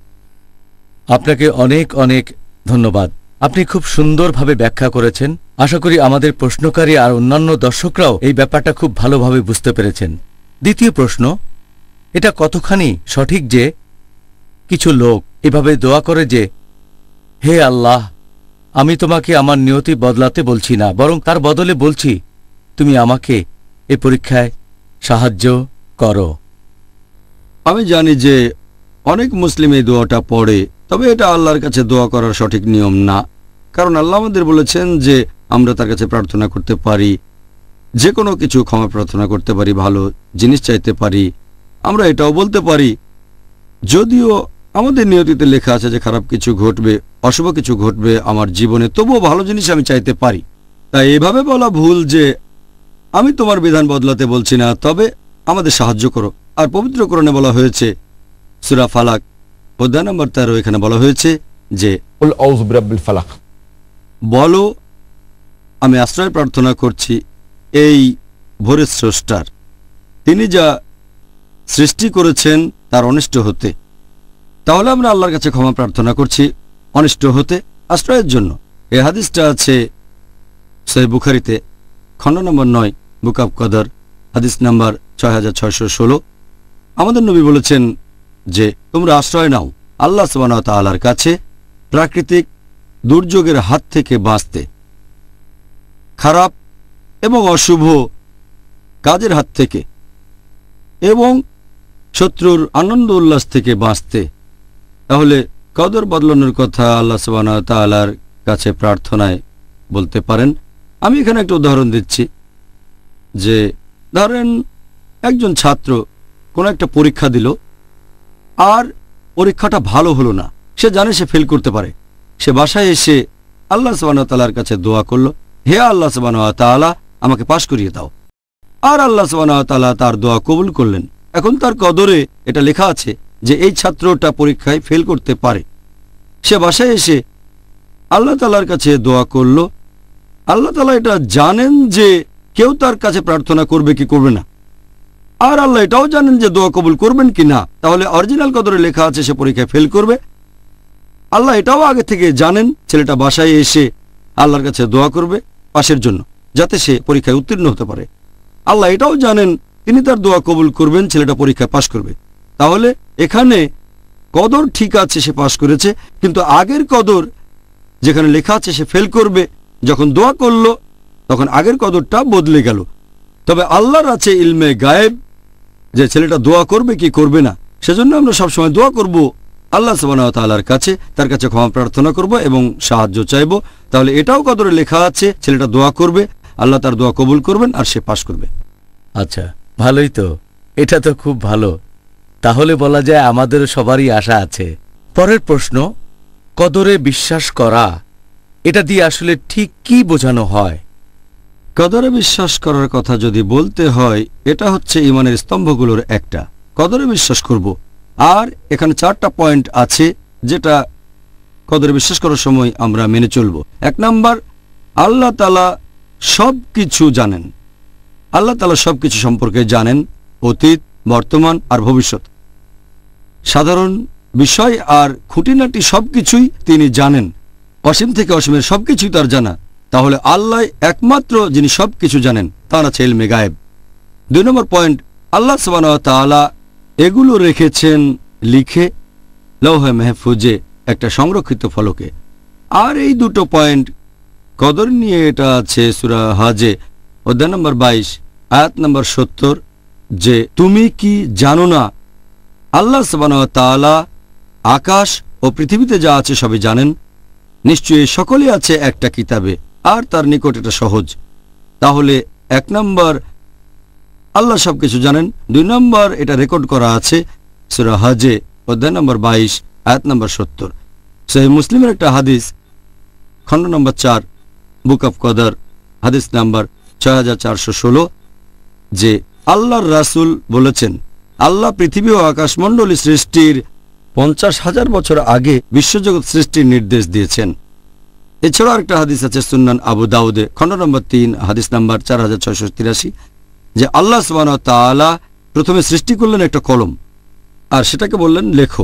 A: আপনাকে অনেক অনেক ধন্যবাদ। আপনি খুব সুন্দরভাবে ব্যাখ্যা করেছেন। আশা করি আমাদের প্রশ্নকারী আর অন্যান্য দর্শকরাও এই ব্যাপারটা খুব ভালোভাবে বুঝতে পেরেছেন। দ্বিতীয় প্রশ্ন, এটা কতখানি সঠিক যে কিছু লোক এভাবে দোয়া করে যে, হে আল্লাহ, আমি তোমাকে আমার নিয়তি বদলাতে বলছি না, বরং তার বদলে বলছি তুমি আমাকে এ পরীক্ষায় সাহায্য করো।
B: আমি জানি যে অনেক মুসলিম এই দোয়াটা পড়ে, তবে এটা আল্লাহর কাছে দোয়া করার সঠিক নিয়ম না। কারণ আল্লাহ আমাদের বলেছেন যে আমরা তার কাছে প্রার্থনা করতে পারি, যে কোনো কিছু ক্ষমা প্রার্থনা করতে পারি, ভালো জিনিস চাইতে পারি। আমরা এটাও বলতে পারি, যদিও আমাদের নিয়তিতে লেখা আছে যে খারাপ কিছু ঘটবে, অশুভ কিছু ঘটবে আমার জীবনে, তবুও ভালো জিনিস আমি চাইতে পারি। তাই এভাবে বলা ভুল যে আমি তোমার বিধান বদলাতে বলছি না, তবে আমাদের সাহায্য করো। আর পবিত্র কোরআনে বলা হয়েছে, সূরা ফালাক অধ্যায় নম্বর 13, এখানে বলা হয়েছে যে
C: कुल औज़ु बिरब्बिल फलक,
B: বলো আমি আশ্রয় প্রার্থনা করছি এই ভোরের স্রষ্টার, তিনি যা সৃষ্টি করেছেন তার অনিষ্ট হতে। তাহলে আমরা আল্লাহর কাছে ক্ষমা প্রার্থনা করছি অনিষ্ট হতে, আশ্রয়ের জন্য। এই হাদিসটা আছে সহিহ বুখারীতে, খণ্ড নম্বর 9, বুক অব কদর, হাদিস নাম্বার 6616। আমাদের নবী বলেছেন যে তোমরা আশ্রয় নাও আল্লাহ সুবহানাহু ওয়া তাআলার কাছে প্রাকৃতিক দুর্যোগের হাত থেকে বাঁচতে, খারাপ এবং অশুভ কাজের হাত থেকে, এবং শত্রুর আনন্দ উল্লাস থেকে বাঁচতে। তাহলে কদর বদলানোর কথা আল্লাহ সুবহানাহু ওয়া তাআলার কাছে প্রার্থনায় বলতে পারেন। আমি এখানে একটা উদাহরণ দিচ্ছি যে ধরেন একজন ছাত্র কোনো একটা পরীক্ষা দিল, আর পরীক্ষাটা ভালো হলো না, সে জানে সে ফেল করতে পারে। সে বাসায় এসে আল্লাহ সুবহানাহু ওয়া তাআলার কাছে দোয়া করলো, হে আল্লাহ সুবহানাহু ওয়া তাআলা আমাকে পাশ করিয়ে দাও। আর আল্লাহ সুবহানাহু ওয়া তাআলা তার দোয়া কবুল করলেন। এখন তার কদরে এটা লেখা আছে যে এই ছাত্রটা পরীক্ষায় ফেল করতে পারে। সে বাসায় এসে আল্লাহ তাআলার কাছে দোয়া করলো। আল্লাহ তাআলা এটা জানেন যে কেউ তার কাছে প্রার্থনা করবে কি করবে না, আর আল্লাহ এটাও জানেন যে দোয়া কবুল করবেন কি না। তাহলে অরিজিনাল কদরে লেখা আছে সে পরীক্ষায় ফেল করবে। আল্লাহ এটাও আগে থেকে জানেন ছেলেটা বাসায় এসে আল্লাহর কাছে দোয়া করবে পাশের জন্য, যাতে সে পরীক্ষায় উত্তীর্ণ হতে পারে। আল্লাহ এটাও জানেন তিনি তার দোয়া কবুল করবেন, ছেলেটা পরীক্ষায় পাশ করবে। তাহলে এখানে কদর ঠিক আছে, সে পাশ করেছে, কিন্তু আগের কদর যেখানে লেখা আছে সে ফেল করবে, যখন দোয়া করলো তখন আগের কদরটা বদলে গেল। তবে আল্লাহর আছে ইলমে গায়েব যে ছেলেটা দোয়া করবে কি করবে না। সেজন্য আমরা সবসময় দোয়া করব আল্লাহ সুবহানাহু ওয়া তাআলার কাছে, তার কাছে ক্ষমা প্রার্থনা করব এবং সাহায্য চাইব। তাহলে এটাও কদরে লেখা আছে ছেলেটা দোয়া করবে, আল্লাহ তার দোয়া কবুল করবেন আর সে পাশ করবে।
A: আচ্ছা, ভালোই তো, এটা তো খুব ভালো। তাহলে বলা যায় আমাদের সবারই আশা আছে। পরের প্রশ্ন, কদরে বিশ্বাস করা, এটা দিয়ে আসলে ঠিক কি বোঝানো হয়?
B: কদরে বিশ্বাস করার কথা যদি বলতে হয়, এটা হচ্ছে ঈমানের স্তম্ভগুলোর একটা। কদরে বিশ্বাস করব, আর এখানে 4টা পয়েন্ট আছে যেটা কদরে বিশ্বাস করার সময় আমরা মেনে চলব। 1 নাম্বার, আল্লাহ তাআলা সব কিছু জানেন। আল্লাহ তাআলা সব কিছু সম্পর্কে জানেন, অতীত, বর্তমান আর ভবিষ্যৎ। সাধারণ বিষয় আর খুঁটিনাটি সবকিছুই তিনি জানেন। অসীম থেকে অসীমের সবকিছুই তার জানা। তাহলে আল্লাহ একমাত্র যিনি সবকিছু জানেন, তার আছে ইলমে গায়েব। 2 নম্বর পয়েন্ট, আল্লাহ সুবহানাহু ওয়া তাআলা এগুলো রেখেছেন লিখে লৌহে মাহফুজে, একটা সংরক্ষিত ফলকে। আর এই 2টো পয়েন্ট কদর নিয়ে এটা আছে সূরা হজে অধ্যায় নম্বর 22 আয়াত নম্বর 70, যে তুমি কি জানো না আল্লাহ সুবহানাহু ওয়া তাআলা আকাশ ও পৃথিবীতে যা আছে সবই জানেন। নিশ্চয়ই সকলেই আছে একটা কিতাবে, আর তার নিকট এটা সহজ। তাহলে 1 নম্বর, আল্লাহ সবকিছু জানেন। 2 নম্বর, এটা রেকর্ড করা আছে সূরা হজে অধ্যায় নম্বর 22 আয়াত নম্বর 70। সহিহ মুসলিমের একটা হাদিস, খণ্ড নম্বর 4, বুক অফ কদর, হাদিস নাম্বার 6416, যে আল্লাহর রাসূল বলেছেন, আল্লাহ পৃথিবী ও আকাশমণ্ডলী সৃষ্টির 50,000 বছর আগে বিশ্বজগৎ সৃষ্টির নির্দেশ দিয়েছেন। এছাড়াও একটা হাদিস আছে সুন্নান আবু দাউদে, খণ্ড নম্বর 3, হাদিস নাম্বার 4683, যে আল্লাহ সুবহানাহু ওয়া তাআলা প্রথমে সৃষ্টি করলেন একটা কলম, আর সেটাকে বললেন লেখো।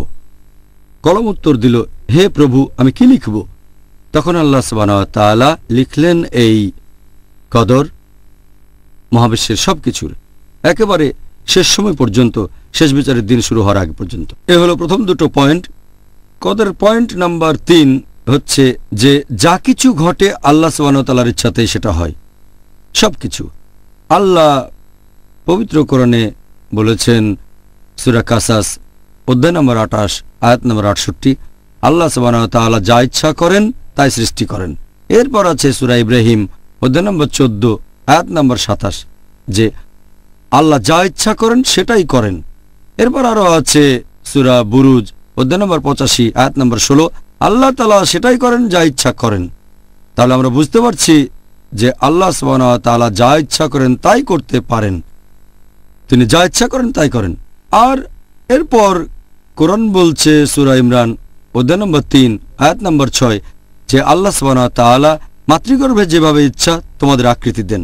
B: কলম উত্তর দিল, হে প্রভু, আমি কি লিখব? তখন আল্লাহ সুবহানাহু ওয়া তাআলা লিখলেন এই কদর, মহাবিশ্বের সবকিছুর, একেবারে শেষ সময় পর্যন্ত, শেষ বিচারের দিন শুরু হওয়ার আগে পর্যন্ত। এ হলো প্রথম দুটো পয়েন্ট। কদর পয়েন্ট নাম্বার 3 হচ্ছে যে যা কিছু ঘটে আল্লাহ সুবহানাহু ওয়া তাআলার ইচ্ছাতেই সেটা হয়, সবকিছু। আল্লাহ পবিত্র কোরআনে বলেছেন, সূরা কাসাস অধ্যায় নম্বর 28 আয়াত নম্বর 68, আল্লাহ সুবহানাহু ওয়া তাআলা যা ইচ্ছা করেন তাই সৃষ্টি করেন। এরপর আছে সূরা ইব্রাহিম অধ্যায় নম্বর 14 আয়াত নম্বর 27, যে আল্লাহ যা ইচ্ছা করেন সেটাই করেন। এরপর আরও আছে সূরা বুরুজ অধ্যায় নম্বর 85 আয়াত নম্বর 16, আল্লাহ তাআলা সেটাই করেন যা ইচ্ছা করেন। তাহলে আমরা বুঝতে পারছি যে আল্লাহ সুবহানাহু ওয়া তাআলা যা ইচ্ছা করেন তাই করতে পারেন, তিনি যা ইচ্ছা করেন তাই করেন। আর এরপর কোরআন বলছে সূরা ইমরান অধ্যায় নম্বর 3 আয়াত নম্বর 6, যে আল্লাহ সুবহানাহু ওয়া তাআলা মাতৃগর্ভে যেভাবে ইচ্ছা তোমাদের আকৃতি দেন।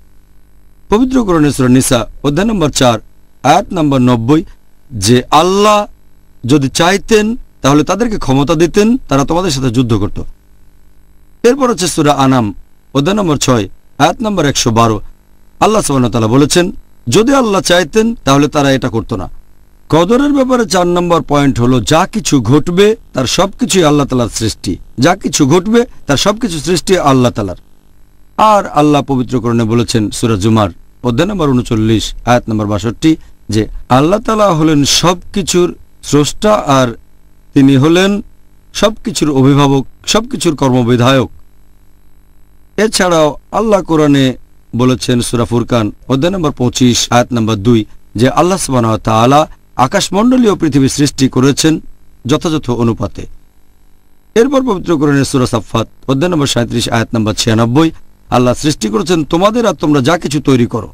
B: পবিত্র কোরআনে সূরা নিসা অধ্যায় নম্বর 4 আয়াত নম্বর 90, যে আল্লাহ যদি চাইতেন তাহলে তাদেরকে ক্ষমতা দিতেন, তারা তোমাদের সাথে যুদ্ধ করত। এরপর হচ্ছে সূরা আনাম অধ্যায় নম্বর 6 আয়াত নম্বর 112, আল্লাহ সুবহানাহু ওয়া তাআলা বলেছেন, যদি আল্লাহ চাইতেন তাহলে তারা এটা করত না। কদরের ব্যাপারে 4 নম্বর পয়েন্ট হলো, যা কিছু ঘটবে তার সবকিছুই আল্লাহ তাআলার সৃষ্টি, যা কিছু ঘটবে তার সবকিছু সৃষ্টি আল্লাহ তাআলার। আর আল্লাহ পবিত্র কোরআনে বলেছেন সূরা জুমার অধ্যায় নম্বর 39 আয়াত নম্বর 62, যে আল্লাহ তাআলা হলেন সবকিছুর স্রষ্টা, আর তিনি হলেন সবকিছুর অভিভাবক, সবকিছুর কর্মবিধায়ক। এছাড়াও আল্লাহ কোরআনে বলেছেন সূরা ফুরকান অধ্যায় নম্বর 25 আয়াত নম্বর 2, যে আল্লাহ সুবহানাহু ওয়া তাআলা আকাশমণ্ডলী ও পৃথিবী সৃষ্টি করেছেন যথাযথ অনুপাতে। এরপর পবিত্র কোরআনের সূরা সাফফাত অধ্যায় নম্বর 37 আয়াত নম্বর 96, আল্লাহ সৃষ্টি করেছেন তোমাদের আর তোমরা যা কিছু তৈরি করো।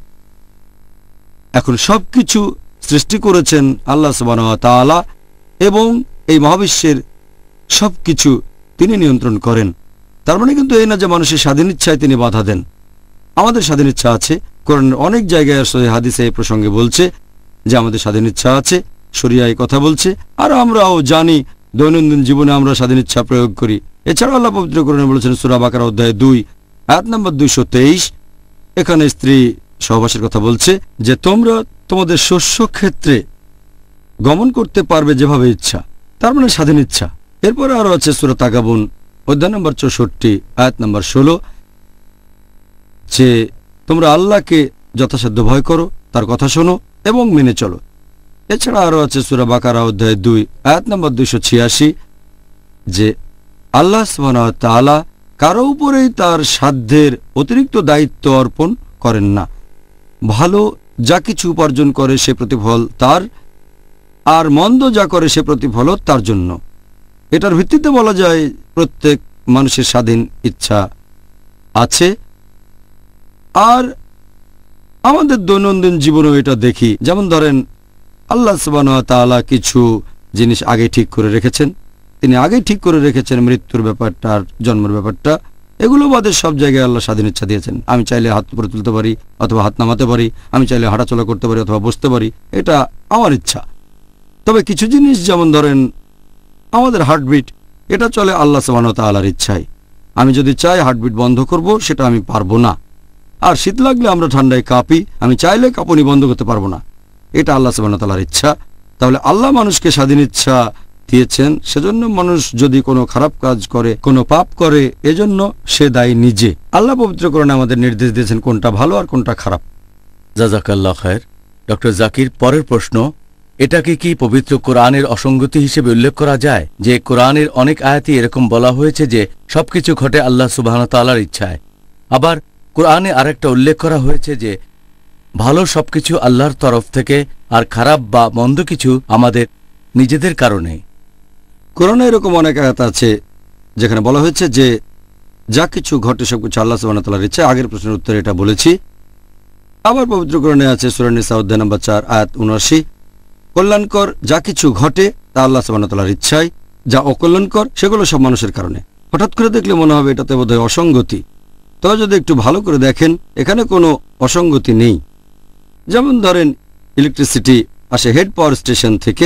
B: এখন সবকিছু সৃষ্টি করেছেন আল্লাহ সুবহানাহু ওয়া তাআলা, এবং এই মহাবিশ্বের সবকিছু তিনি নিয়ন্ত্রণ করেন। তার মানে কিন্তু এই না যে মানুষের স্বাধীন ইচ্ছায় তিনি বাধা দেন। আমাদের স্বাধীন ইচ্ছা আছে, কোরআনের অনেক জায়গায় সহিহ হাদিসে এই প্রসঙ্গে বলছে যে আমাদের স্বাধীন ইচ্ছা আছে, শরিয়ায় কথা বলছে, আর আমরাও জানি দৈনন্দিন জীবনে আমরা স্বাধীন ইচ্ছা প্রয়োগ করি। এছাড়াও আল্লাহ পবিত্র কোরআনে বলেছেন সূরা বাকারা অধ্যায় 2 আয়াত নম্বর 223, এখানে স্ত্রী সহবাসের কথা বলছে, যে তোমরা তোমাদের শস্য ক্ষেত্রে গমন করতে পারবে যেভাবে ইচ্ছা, তার মানে স্বাধীন ইচ্ছা। এরপরে আরও আছে সূরা তাগাবুন অধ্যায় নম্বর 64 আয়াত নম্বর 16, যে তোমরা আল্লাহকে যথাসাধ্য ভয় করো, তার কথা শোনো এবং মেনে চলো। এছাড়া আরও আছে সূরা বাকারা অধ্যায় 2 আয়াত নম্বর 286, যে আল্লাহ সুবহানাহু ওয়া তাআলা কারো উপরেই তার সাধ্যের অতিরিক্ত দায়িত্ব অর্পণ করেন না। ভালো যা কিছু উপার্জন করে সে প্রতিফল তার, আর মন্দ যা করে সে প্রতিফলও তার জন্য। এটার ভিত্তিতে বলা যায় প্রত্যেক মানুষের স্বাধীন ইচ্ছা আছে। আর আমাদের দৈনন্দিন জীবনেও এটা দেখি, যেমন ধরেন আল্লাহ সুবহানাহু ওয়া তাআলা কিছু জিনিস আগে ঠিক করে রেখেছেন, তিনি আগেই ঠিক করে রেখেছেন মৃত্যুর ব্যাপারটা আর জন্মের ব্যাপারটা। এগুলো বাদে সব জায়গায় আল্লাহ স্বাধীন ইচ্ছা দিয়েছেন। আমি চাইলে হাত উপরে তুলতে পারি অথবা হাত নামাতে পারি, আমি চাইলে হাঁটাচলা করতে পারি অথবা বসতে পারি, এটা আমার ইচ্ছা। তবে কিছু জিনিস যেমন ধরেন আমাদের হার্টবিট, এটা চলে আল্লাহ সুবহানাহু ওয়া তাআলার ইচ্ছায়। আমি যদি চাই হার্টবিট বন্ধ করব, সেটা আমি পারবো না। আর শীত লাগলে আমরা ঠান্ডায় কাঁপি, আমি চাইলে কাঁপুনি বন্ধ করতে পারবো না, এটা আল্লাহ সুবহানাহু ওয়া তাআলার ইচ্ছা। তাহলে আল্লাহ মানুষকে স্বাধীন ইচ্ছা দিয়েছেন, সেজন্য মানুষ যদি কোনো খারাপ কাজ করে, কোনো পাপ করে, এজন্য সে দায়ী নিজে। আল্লাহ পবিত্র কোরআনে আমাদের নির্দেশ দিয়েছেন কোনটা ভালো আর কোনটা খারাপ।
A: জাযাকাল্লাহ খায়ের। ডক্টর জাকির, পরের প্রশ্ন, এটাকে কি পবিত্র কোরআনের অসঙ্গতি হিসেবে উল্লেখ করা যায় যে কোরআনের অনেক আয়াতই এরকম বলা হয়েছে যে সবকিছু ঘটে আল্লাহ সুবহানাহু ওয়া তাআলার ইচ্ছায়, আবার কোরআনে আরেকটা উল্লেখ করা হয়েছে যে ভালো সবকিছু আল্লাহর তরফ থেকে আর খারাপ বা মন্দ কিছু আমাদের নিজেদের কারণে।
B: কোরআনে এরকম অনেক আয়াত আছে যেখানে বলা হয়েছে যে যা কিছু ঘটে সবকিছু আল্লাহ সুবহানাহু ওয়া তাআলার ইচ্ছা। আগের প্রশ্নের উত্তরে এটা বলেছি। আবার পবিত্র কোরআনে আছে সূরা নিসা অধ্যায় নম্বর 4 আয়াত 79, কল্যাণকর যা কিছু ঘটে তা আল্লাহ সুবহানাহু ওয়া তাআলার ইচ্ছায়, যা অকল্যাণকর সেগুলো সব মানুষের কারণে। হঠাৎ করে দেখলে মনে হবে এটাতে বোধহয় অসঙ্গতি, তবে যদি একটু ভালো করে দেখেন এখানে কোনো অসঙ্গতি নেই। যেমন ধরেন ইলেকট্রিসিটি আসে হেড পাওয়ার স্টেশন থেকে,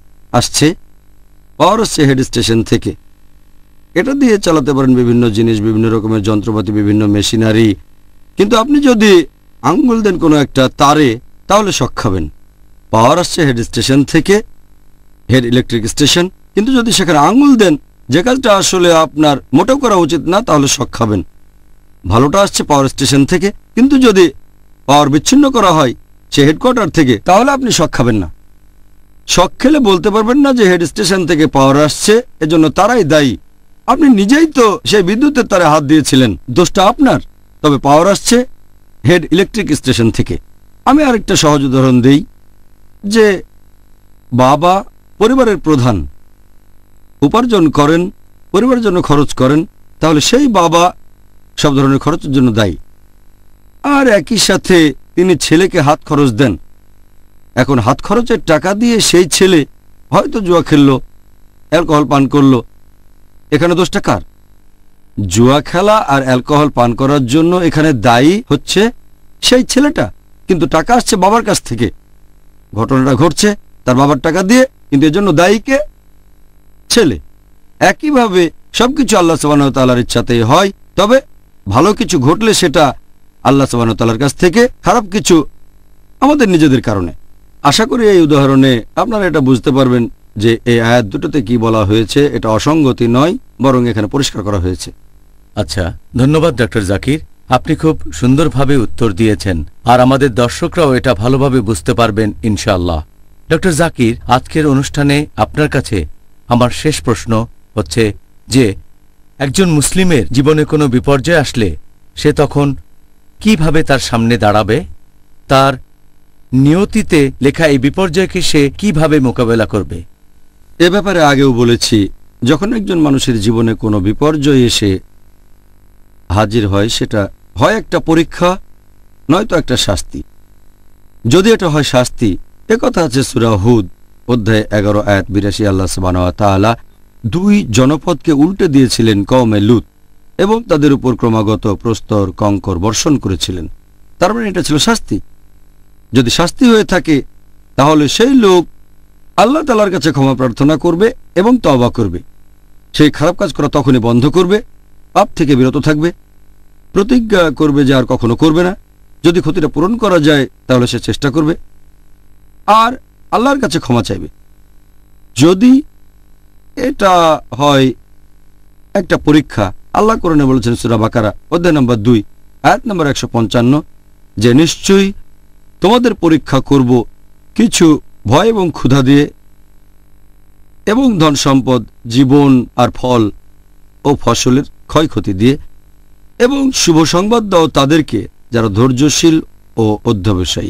B: পাওয়ার আসছে হেড স্টেশন থেকে। এটা দিয়ে চালাতে পারেন বিভিন্ন জিনিস, বিভিন্ন রকমের যন্ত্রপাতি, বিভিন্ন মেশিনারি। কিন্তু আপনি যদি আঙ্গুল দেন কোনো একটা তারে তাহলে শক খাবেন। পাওয়ার আসছে হেড স্টেশন থেকে, হেড ইলেকট্রিক স্টেশন, কিন্তু যদি সেখানে আঙ্গুল দেন যে কাজটা আসলে আপনার মোটেও করা উচিত না তাহলে শক খাবেন। ভালোটা আসছে পাওয়ার স্টেশন থেকে, কিন্তু যদি পাওয়ার বিচ্ছিন্ন করা হয় সে হেডকোয়ার্টার থেকে তাহলে আপনি শক খাবেন না। শক খেলে বলতে পারবেন না যে হেড স্টেশন থেকে পাওয়ার আসছে এজন্য তারাই দায়ী। আপনি নিজেই তো সেই বিদ্যুতের তারে হাত দিয়েছিলেন, দোষটা আপনার। তবে পাওয়ার আসছে হেড ইলেকট্রিক স্টেশন থেকে। আমি আরেকটা সহজ উদাহরণ দেই যে বাবা পরিবারের প্রধান, উপার্জন করেন, পরিবারের জন্য খরচ করেন, তাহলে সেই বাবা সব ধরনের খরচের জন্য দায়ী। আর একই সাথে তিনি ছেলেকে হাত খরচ দেন। এখন হাত খরচের টাকা দিয়ে সেই ছেলে হয়তো জুয়া খেলল, অ্যালকোহল পান করল, এখানে দোষটা কার? জুয়া খেলা আর অ্যালকোহল পান করার জন্য এখানে দায়ী হচ্ছে সেই ছেলেটা, কিন্তু টাকা আসছে বাবার কাছ থেকে। ঘটনাটা ঘটছে তার বাবার টাকা দিয়ে, কিন্তু এর জন্য দায়ী কে? ছেলে। একইভাবে সবকিছু আল্লাহ সুবহানাহু ওয়া তাআলার ইচ্ছাতেই হয়, তবে ভালো কিছু ঘটলে সেটা আল্লাহ সুবহানাহু ওয়া তাআলার কাছ থেকে, খারাপ কিছু আমাদের নিজেদের কারণে। আশা করি এই উদাহরণে আপনারা এটা বুঝতে পারবেন যে এই আয়াত দুটোতে কি বলা হয়েছে এটা অসঙ্গতি নয়, বরং এখানে পরিষ্কার করা হয়েছে।
A: আচ্ছা, ধন্যবাদ ডক্টর জাকির, আপনি খুব সুন্দরভাবে উত্তর দিয়েছেন, আর আমাদের দর্শকরাও এটা ভালোভাবে বুঝতে পারবেন ইনশাআল্লাহ। ডক্টর জাকির, আজকের অনুষ্ঠানে আপনার কাছে আমার শেষ প্রশ্ন হচ্ছে যে একজন মুসলিমের জীবনে কোনো বিপর্যয় আসলে সে তখন কিভাবে তার সামনে দাঁড়াবে? তার নিয়তিতে লেখা এই বিপর্যয়কে সে কিভাবে মোকাবেলা করবে?
B: এ ব্যাপারে আগেও বলেছি, যখন একজন মানুষের জীবনে কোনো বিপর্যয় এসে হাজির হয় সেটা হয় একটা পরীক্ষা, নয়তো একটা শাস্তি। যদি এটা হয় শাস্তি, একথা আছে সূরা হুদ অধ্যায় 11 আয়াত 82, আল্লাহ সুবহানাহু ওয়া তাআলা 2 জনপদকে উল্টে দিয়েছিলেন কওমে লূত এবং তাদের উপর ক্রমাগত প্রস্তর কঙ্কর বর্ষণ করেছিলেন। তার মানে এটা ছিল শাস্তি। যদি শাস্তি হয়ে থাকে তাহলে সেই লোক আল্লাহ তাআলার কাছে ক্ষমা প্রার্থনা করবে এবং তওবা করবে। সেই খারাপ কাজ করা তখনই বন্ধ করবে, পাপ থেকে বিরত থাকবে, প্রতিজ্ঞা করবে যে আর কখনো করবে না। যদি ক্ষতিটা পূরণ করা যায় তাহলে সে চেষ্টা করবে আর আল্লাহর কাছে ক্ষমা চাইবে। যদি এটা হয় একটা পরীক্ষা, আল্লাহ কোরআনে বলেছেন সূরা বাকারা অধ্যায় নম্বর 2 আয়াত নম্বর 155 যে নিশ্চয়ই তোমাদের পরীক্ষা করব কিছু ভয় এবং ক্ষুধা দিয়ে এবং ধন সম্পদ, জীবন আর ফল ও ফসলের ক্ষয়ক্ষতি দিয়ে, এবং শুভ সংবাদ দাও তাদেরকে যারা ধৈর্যশীল ও অধ্যবসায়ী।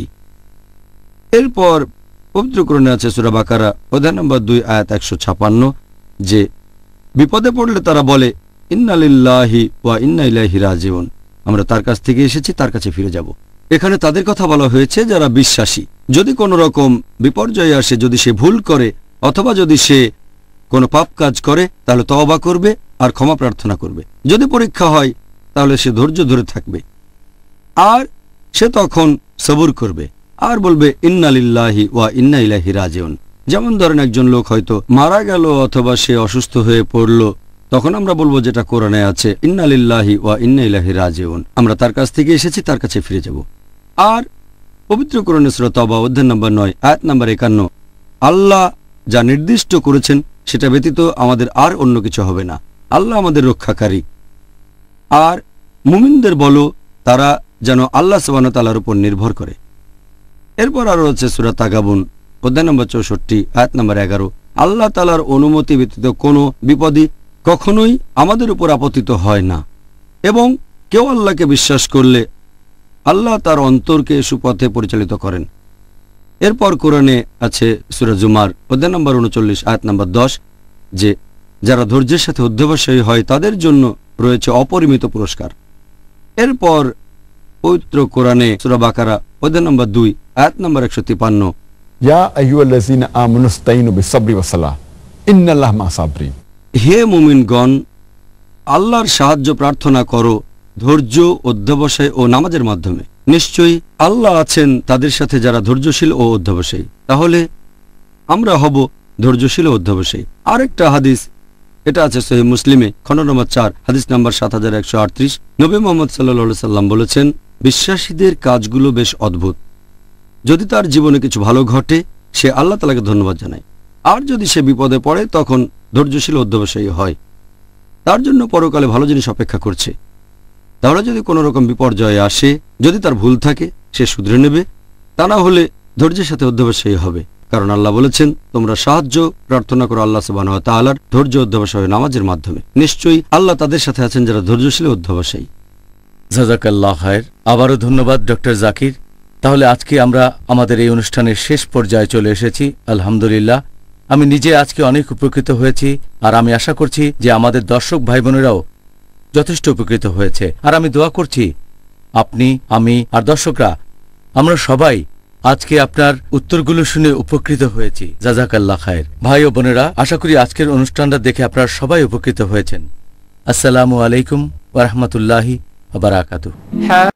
B: এরপর পবিত্র কোরআনে আছে সূরা বাকারা অধ্যায় নম্বর 2 আয়াত 156 যে বিপদে পড়লে তারা বলে ইন্না লিল্লাহি ওয়া ইন্না ইলাইহি রাজিউন, আমরা তার কাছ থেকে এসেছি, তার কাছে ফিরে যাব। এখানে তাদের কথা বলা হয়েছে যারা বিশ্বাসী। যদি কোনো রকম বিপর্যয় আসে, যদি সে ভুল করে অথবা যদি সে কোনো পাপ কাজ করে তাহলে তওবা করবে আর ক্ষমা প্রার্থনা করবে। যদি পরীক্ষা হয় তাহলে সে ধৈর্য ধরে থাকবে আর সে তখন সবুর করবে আর বলবে ইন্না লিল্লাহি ওয়া ইন্না ইলাইহি রাজিউন। যেমন ধরেন একজন লোক হয়তো মারা গেল অথবা সে অসুস্থ হয়ে পড়ল, তখন আমরা বলবো যেটা কোরআনে আছে ইন্না লিল্লাহি ওয়া ইন্না ইলাইহি রাজিউন, আমরা তার কাছ থেকে এসেছি, তার কাছে ফিরে যাব। আর পবিত্র কোরআনে সূরা তাওবা অধ্যায় নম্বর 9 আয়াত নম্বর 51 আল্লাহ যা নির্দিষ্ট করেছেন সেটা ব্যতীত আমাদের আর অন্য কিছু হবে না, আল্লাহ আমাদের রক্ষাকারী। আর মুমিনদের বলো তারা যেন আল্লাহ সুবহানাহু ওয়া তাআলার উপর নির্ভর করে। এরপর আরো আছে সূরা তাগাবুন অধ্যায় নম্বর 64 আয়াত নম্বর 11 আল্লাহ তাআলার অনুমতি ব্যতীত কোনো বিপদই কখনোই আমাদের উপর আপতিত হয় না, এবং কেউ আল্লাহকে বিশ্বাস করলে আল্লাহ তার অন্তরকে সুপথে পরিচালিত করেন। এরপর কোরআনে আছে সূরা জুমার অধ্যায় নম্বর 39 আয়াত নম্বর 10 যে যারা ধৈর্যের সাথে অধ্যবসায়ী হয় তাদের জন্য রয়েছে অপরিমিত পুরস্কার। এরপর পবিত্র কোরআনে সূরা বাকারা অধ্যায় নম্বর 2 আয়াত নম্বর 153
C: या अय्युहल्लज़ीना आमनु इस्ताईनु बिस्सब्रि वस्सलाह इन्नाल्लाहा मा'as-साबिरीन।
B: হে মুমিনগণ, আল্লাহর সাহায্য প্রার্থনা করো ধৈর্য, অধ্যবসায় ও নামাজের মাধ্যমে। নিশ্চয়ই আল্লাহ আছেন তাদের সাথে যারা ধৈর্যশীল ও অধ্যবসায়ী। তাহলে আমরা হব ধৈর্যশীল ও অধ্যবসায়ী। আরেকটা হাদিস, এটা আছে সহিহ মুসলিমে খণ্ড নম্বর 4 হাদিস নম্বর 7138। নবী মুহাম্মদ সাল্লাল্লাহু আলাইহি সাল্লাম বলেছেন, বিশ্বাসীদের কাজগুলো বেশ অদ্ভুত। যদি তার জীবনে কিছু ভালো ঘটে সে আল্লাহ তাআলাকে ধন্যবাদ জানায়, আর যদি সে বিপদে পড়ে তখন ধৈর্যশীল অধ্যবসায়ী হয়। তার জন্য পরকালে ভালো জিনিস অপেক্ষা করছে। তাহলে যদি কোনো রকম বিপর্যয় আসে, যদি তার ভুল থাকে সে শুধরে নেবে, তা না হলে ধৈর্যের সাথে অধ্যবসায়ী হবে। কারণ আল্লাহ বলেছেন, তোমরা সাহায্য প্রার্থনা করো আল্লাহ সুবহানাহু ওয়া তাআলার ধৈর্য অধ্যবসায় নামাজের মাধ্যমে। নিশ্চয়ই আল্লাহ তাদের সাথে আছেন যারা ধৈর্যশীল অধ্যবসায়ী।
A: জাযাকাল্লাহ খায়ের। আবারও ধন্যবাদ ডক্টর জাকির। তাহলে আজকে আমরা আমাদের এই অনুষ্ঠানের শেষ পর্যায়ে চলে এসেছি। আলহামদুলিল্লাহ, আমি নিজে আজকে অনেক উপকৃত হয়েছি, আর আমি আশা করছি যে আমাদের দর্শক ভাই বোনেরাও যথেষ্ট উপকৃত হয়েছে। আর আমি দোয়া করছি আপনি, আমি আর দর্শকরা আমরা সবাই আজকে আপনার উত্তরগুলো শুনে উপকৃত হয়েছি। জাযাকাল্লাহ খায়ের। ভাই ও বোনেরা, আশা করি আজকের অনুষ্ঠানটা দেখে আপনারা সবাই উপকৃত হয়েছেন। আসসালামু আলাইকুম ওয়া রাহমাতুল্লাহি ওয়া বারাকাতুহু।